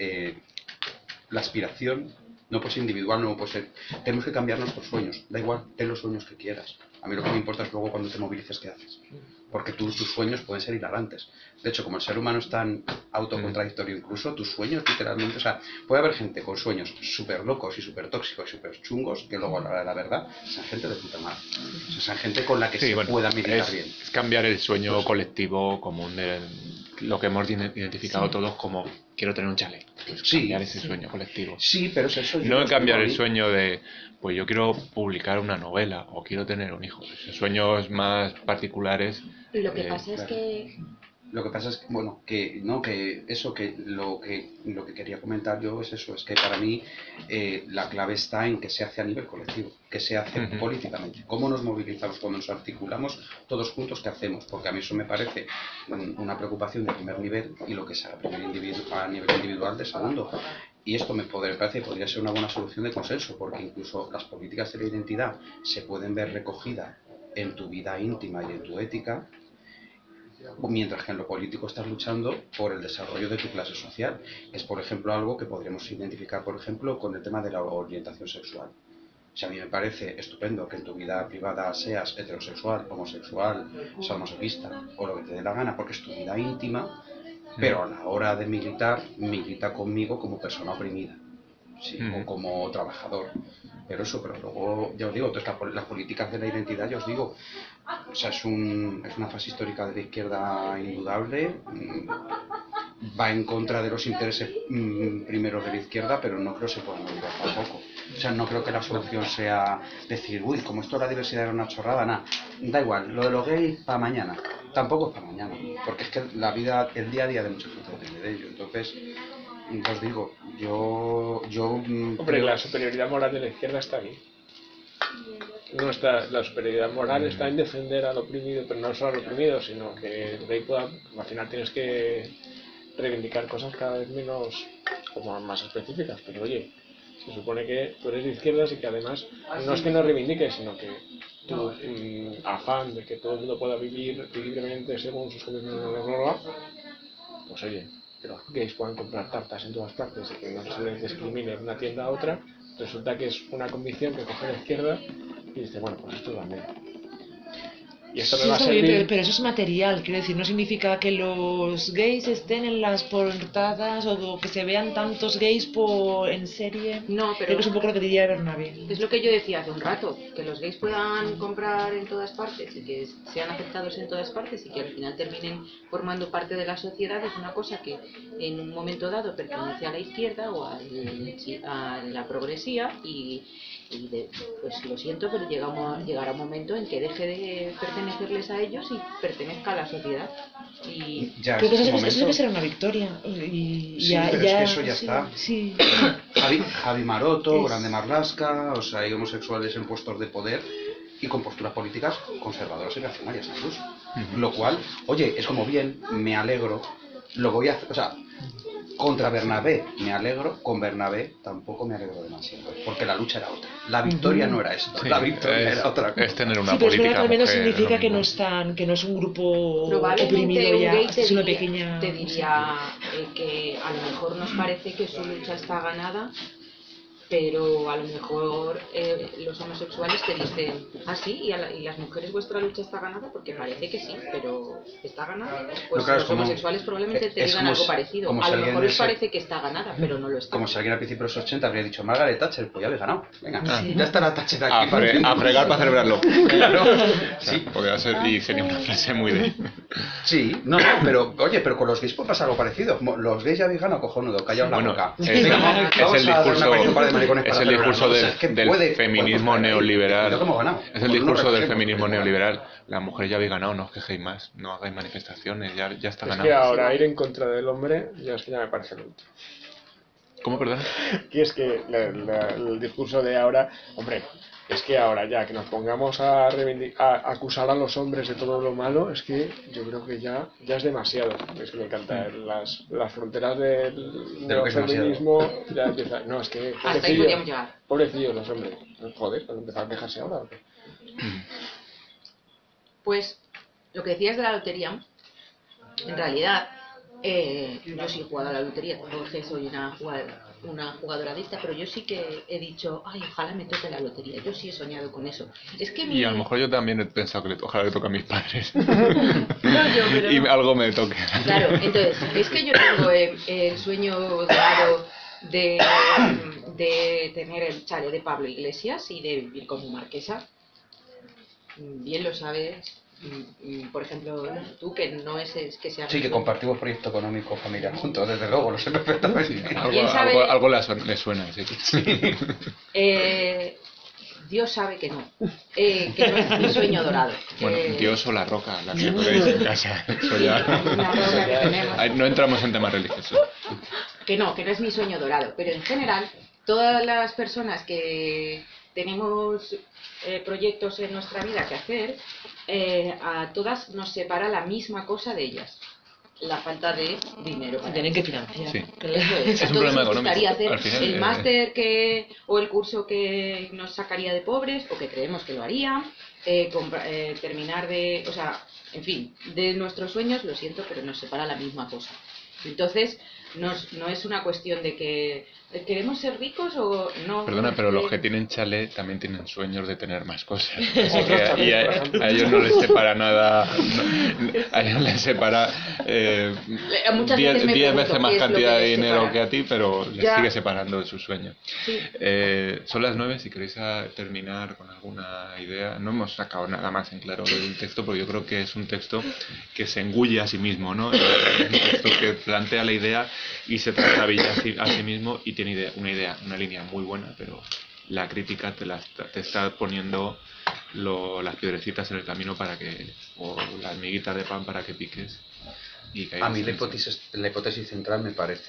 la aspiración no puede ser individual, no puede ser... Tenemos que cambiar nuestros sueños, da igual, ten los sueños que quieras. A mí lo que me importa es luego cuando te movilices qué haces. Porque tus sueños pueden ser hilarantes. De hecho, como el ser humano es tan autocontradictorio incluso, tus sueños literalmente... O sea, puede haber gente con sueños súper locos y súper tóxicos y súper chungos que luego a la hora de la verdad son gente de puta madre. O sea, son gente con la que Sí, se bueno, pueda militar es, bien. es cambiar el sueño colectivo común de lo que hemos identificado todos como quiero tener un chalet. Pues Sí. cambiar ese sueño colectivo. Sí, pero es eso. No cambiar el sueño de, pues yo quiero publicar una novela o quiero tener un hijo. Esos sueños más particulares. Y lo que pasa es claro. que Lo que pasa es que, bueno, que no, que eso, que lo que quería comentar yo es eso, es que para mí la clave está en que se hace a nivel colectivo, que se hace Ujú. políticamente. ¿Cómo nos movilizamos cuando nos articulamos todos juntos? ¿Qué hacemos? Porque a mí eso me parece una preocupación de primer nivel y lo que se haga a nivel individual de segundo. Y esto me parece que podría ser una buena solución de consenso, porque incluso las políticas de la identidad se pueden ver recogidas en tu vida íntima y en tu ética, mientras que en lo político estás luchando por el desarrollo de tu clase social. Es, por ejemplo, algo que podríamos identificar, por ejemplo, con el tema de la orientación sexual. O sea, a mí me parece estupendo que en tu vida privada seas heterosexual, homosexual, sadomasoquista o lo que te dé la gana, porque es tu vida íntima, pero a la hora de militar, milita conmigo como persona oprimida, ¿sí? Ujú. O como trabajador. pero eso, pero luego, ya os digo, todas las políticas de la identidad, ya os digo, o sea, es una fase histórica de la izquierda indudable, va en contra de los intereses primeros de la izquierda, pero no creo que se puedan olvidar tampoco. O sea, no creo que la solución sea decir, uy, como esto de la diversidad era una chorrada, nada, da igual, lo de los gays para mañana, tampoco es para mañana, porque es que la vida, el día a día de mucha gente depende de ello. Entonces, os digo, Hombre, la superioridad moral de la izquierda está ahí. No está, la superioridad moral está en defender al oprimido, pero no solo al oprimido, sino que el rey pueda, al final tienes que reivindicar cosas cada vez menos, como más específicas, pero oye, se supone que tú eres de izquierdas y que además no es que no reivindiques, sino que tu afán de que todo el mundo pueda vivir libremente según sus condiciones, pues oye, que los gays puedan comprar tartas en todas partes y que no se les discrimine de una tienda a otra, resulta que es una convicción que coge la izquierda y dice, bueno, pues esto también. Y esto me Sí, va a está bien, servir. pero eso es material, quiero decir, no significa que los gays estén en las portadas o que se vean tantos gays en serie. No, Creo pero que es un poco lo que diría Bernabé. es lo que yo decía hace un rato, que los gays puedan comprar en todas partes y que sean aceptados en todas partes y que al final terminen formando parte de la sociedad es una cosa que en un momento dado pertenece a la izquierda o a la progresía pues lo siento, pero llegará un momento en que deje de pertenecerles a ellos y pertenezca a la sociedad. Y ya, Creo que ese eso momento, debe ser una victoria. Y sí, pero es que eso ya sí, está. Sí. Javi Maroto, Es- Grande Marlaska, o sea, hay homosexuales en puestos de poder y con posturas políticas conservadoras y reaccionarias incluso. Lo cual, oye, es como bien, me alegro, lo voy a hacer, o sea, contra Bernabé me alegro, con Bernabé tampoco me alegro demasiado, porque la lucha era otra. La victoria no era esto, Sí, la victoria es, era otra cosa. es tener una Sí, pero es verdad política que al menos mujer, significa lo que mismo. que no es un grupo probablemente oprimido un ya, gay es una pequeña... te no sé. diría que a lo mejor nos parece que su lucha está ganada, pero a lo mejor los homosexuales te dicen, ah sí, y las mujeres vuestra lucha está ganada, porque parece que sí, pero ¿está ganada? Pues No, claro, es los como- homosexuales probablemente te es digan como algo si- parecido. como A si lo alguien mejor les ese- parece que está ganada, pero no lo está. Como si alguien al principio de los 80 habría dicho Margaret Thatcher, pues ya habéis ganado. Venga, Sí. ya está la Thatcher A, aquí. a fregar para celebrarlo. Claro. Sí, Sí, podría ser, y sería una frase muy de... sí, no, pero oye, pero con los gays puede pasar algo parecido. Los gays ya habéis ganado, cojonudo, callaos la Bueno, boca. es, Venga, vamos es el a dar una paliza a un par de maricones discurso, es para el discurso celebrarlo. O sea, del, es que del puede feminismo caer ahí. neoliberal. Cuidado que hemos ganado. Es el Con unos discurso del recogemos, feminismo pero- neoliberal. Las mujeres ya habéis ganado, no os quejéis más, no hagáis manifestaciones, ya está Es ganado. que ahora ir en contra del hombre, ya es que ya me parece lento. ¿Cómo, perdona? Y es que el discurso de ahora, hombre, es que ahora ya que nos pongamos a acusar a los hombres de todo lo malo, es que yo creo que ya es demasiado. Es que me encanta las fronteras del De lo que es neofeminismo, ya empieza. No, es que Hasta ahí podríamos llegar. pobrecillos los hombres. Joder, ¿cuándo empezar a quejarse ahora? ¿O qué? Pues lo que decías de la lotería, en realidad, yo sí he jugado a la lotería, tampoco es que soy una jugadora adicta, pero yo sí que he dicho, ay, ojalá me toque la lotería. Yo sí he soñado con eso. Es que Y a lo mejor yo también he pensado que ojalá le toque a mis padres. pero Y no. algo me toque. Claro, entonces, es que yo tengo el sueño dorado de tener el chalet de Pablo Iglesias y de vivir como marquesa. Bien lo sabes. Por ejemplo, tú, que no es que sea... Sí, que compartimos proyecto económico familiar juntos, desde luego, lo sé perfectamente. ¿Quién sabe? Algo le suena, sí. Dios sabe que no es mi sueño dorado. Bueno, Dios o la roca, la que tenéis en casa. Eso ya... La roca que tenemos. Ahí no entramos en temas religiosos. Que no es mi sueño dorado, pero en general, todas las personas que tenemos proyectos en nuestra vida que hacer, a todas nos separa la misma cosa de ellas: la falta de dinero. Se tienen que financiar. Sí. Eso es. Es A un todos problema nos gustaría económico, hacer al final, el máster o el curso que nos sacaría de pobres, o que creemos que lo haría, terminar de... O sea, en fin, de nuestros sueños, lo siento, pero nos separa la misma cosa. Entonces, no es una cuestión de que queremos ser ricos o no. Perdona, pero los que tienen chalet también tienen sueños de tener más cosas. Así que a ellos no les separa nada. A ellos les separa Muchas veces me 10 pregunto veces más qué es lo cantidad que de les dinero separa. que a ti, pero les Ya. sigue separando de sus sueños. Sí. Son las 9, si queréis terminar con alguna idea. No hemos sacado nada más en claro del texto, porque yo creo que es un texto que se engulle a sí mismo, ¿no? Es un texto que plantea la idea y se trastabilla a sí mismo y tiene una línea muy buena, pero la crítica te está poniendo las piedrecitas en el camino o las miguitas de pan para que piques y A caigas mí en eso. la hipótesis central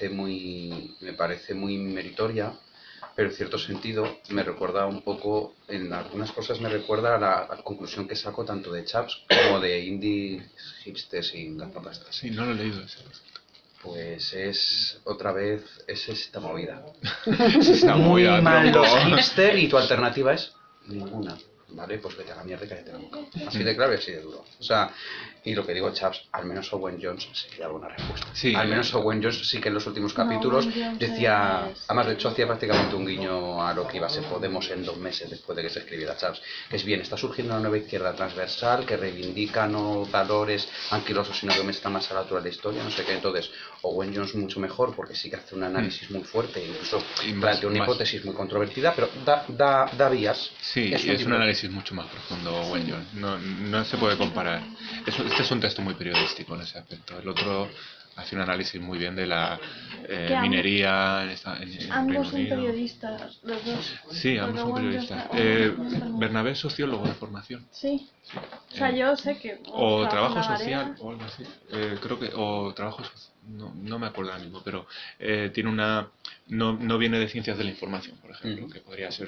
me parece muy meritoria, pero en cierto sentido me recuerda un poco, en algunas cosas me recuerda a la conclusión que saco tanto de Chaps como de Indie Hipsters sin gafapastas. Sí, no lo he leído ese. Pues es otra vez es esta movida. Está Muy muy mal los hipster y tu alternativa es ninguna. Vale, pues vete a la mierda y cállate la boca. Así de claro y así de duro. O sea, y lo que digo, Chaps, al menos Owen Jones sí que daba una respuesta. Sí, Al menos Owen Jones sí que en los últimos capítulos Owen Jones decía, es- además de hecho hacía prácticamente un guiño a lo que iba a ser Podemos en 2 meses después de que se escribiera Chaps. Que es bien, está surgiendo una nueva izquierda transversal que reivindica no valores anquilosos, sino que me está más a la altura de la historia, no sé qué. Entonces, Owen Jones mucho mejor porque sí que hace un análisis muy fuerte, incluso Y plantea una más- hipótesis muy controvertida, pero da vías. Sí, es un libro. análisis mucho más profundo, Owen Jones. No se puede comparar. Este es un texto muy periodístico en ese aspecto. El otro hace un análisis muy bien de la Que minería en Reino Ambos son Unido. periodistas, los dos. Sí, ambos son Porque Owen periodistas. Jones- Bernabé es sociólogo de formación. Sí. O sea, yo sé que... O trabajo en la social Marea. o algo así. Creo que o trabajo social, no me acuerdo ahora mismo, pero tiene no viene de ciencias de la información, por ejemplo, que podría ser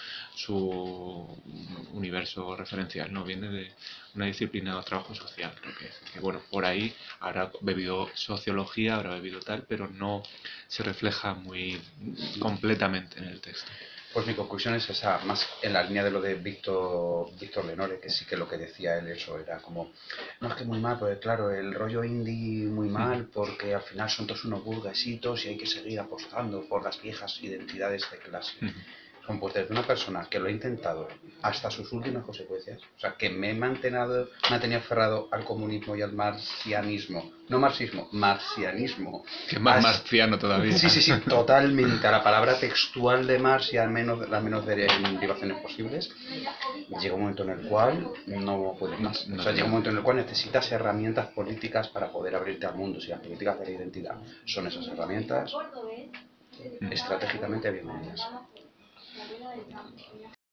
su universo referencial. No viene de una disciplina de trabajo social, creo que es. Que bueno, por ahí habrá bebido sociología, habrá bebido tal, pero no se refleja muy completamente en el texto. Pues mi conclusión es esa, más en la línea de lo de Víctor Lenore, que sí que lo que decía él, eso era como, no es que muy mal, porque claro, el rollo indie muy mal, porque al final son todos unos burguesitos y hay que seguir apostando por las viejas identidades de clase. Son pues desde una persona que lo ha intentado hasta sus últimas consecuencias, o sea, que me he mantenido aferrado al comunismo y al marxianismo, no marxismo, marxianismo. Que es más marciano todavía. Sí, totalmente, a la palabra textual de Marx y las menos derivaciones posibles. Llega un momento en el cual no puedes más. O sea, llega un momento en el cual necesitas herramientas políticas para poder abrirte al mundo. Si las políticas de la identidad son esas herramientas, estratégicamente bienvenidas.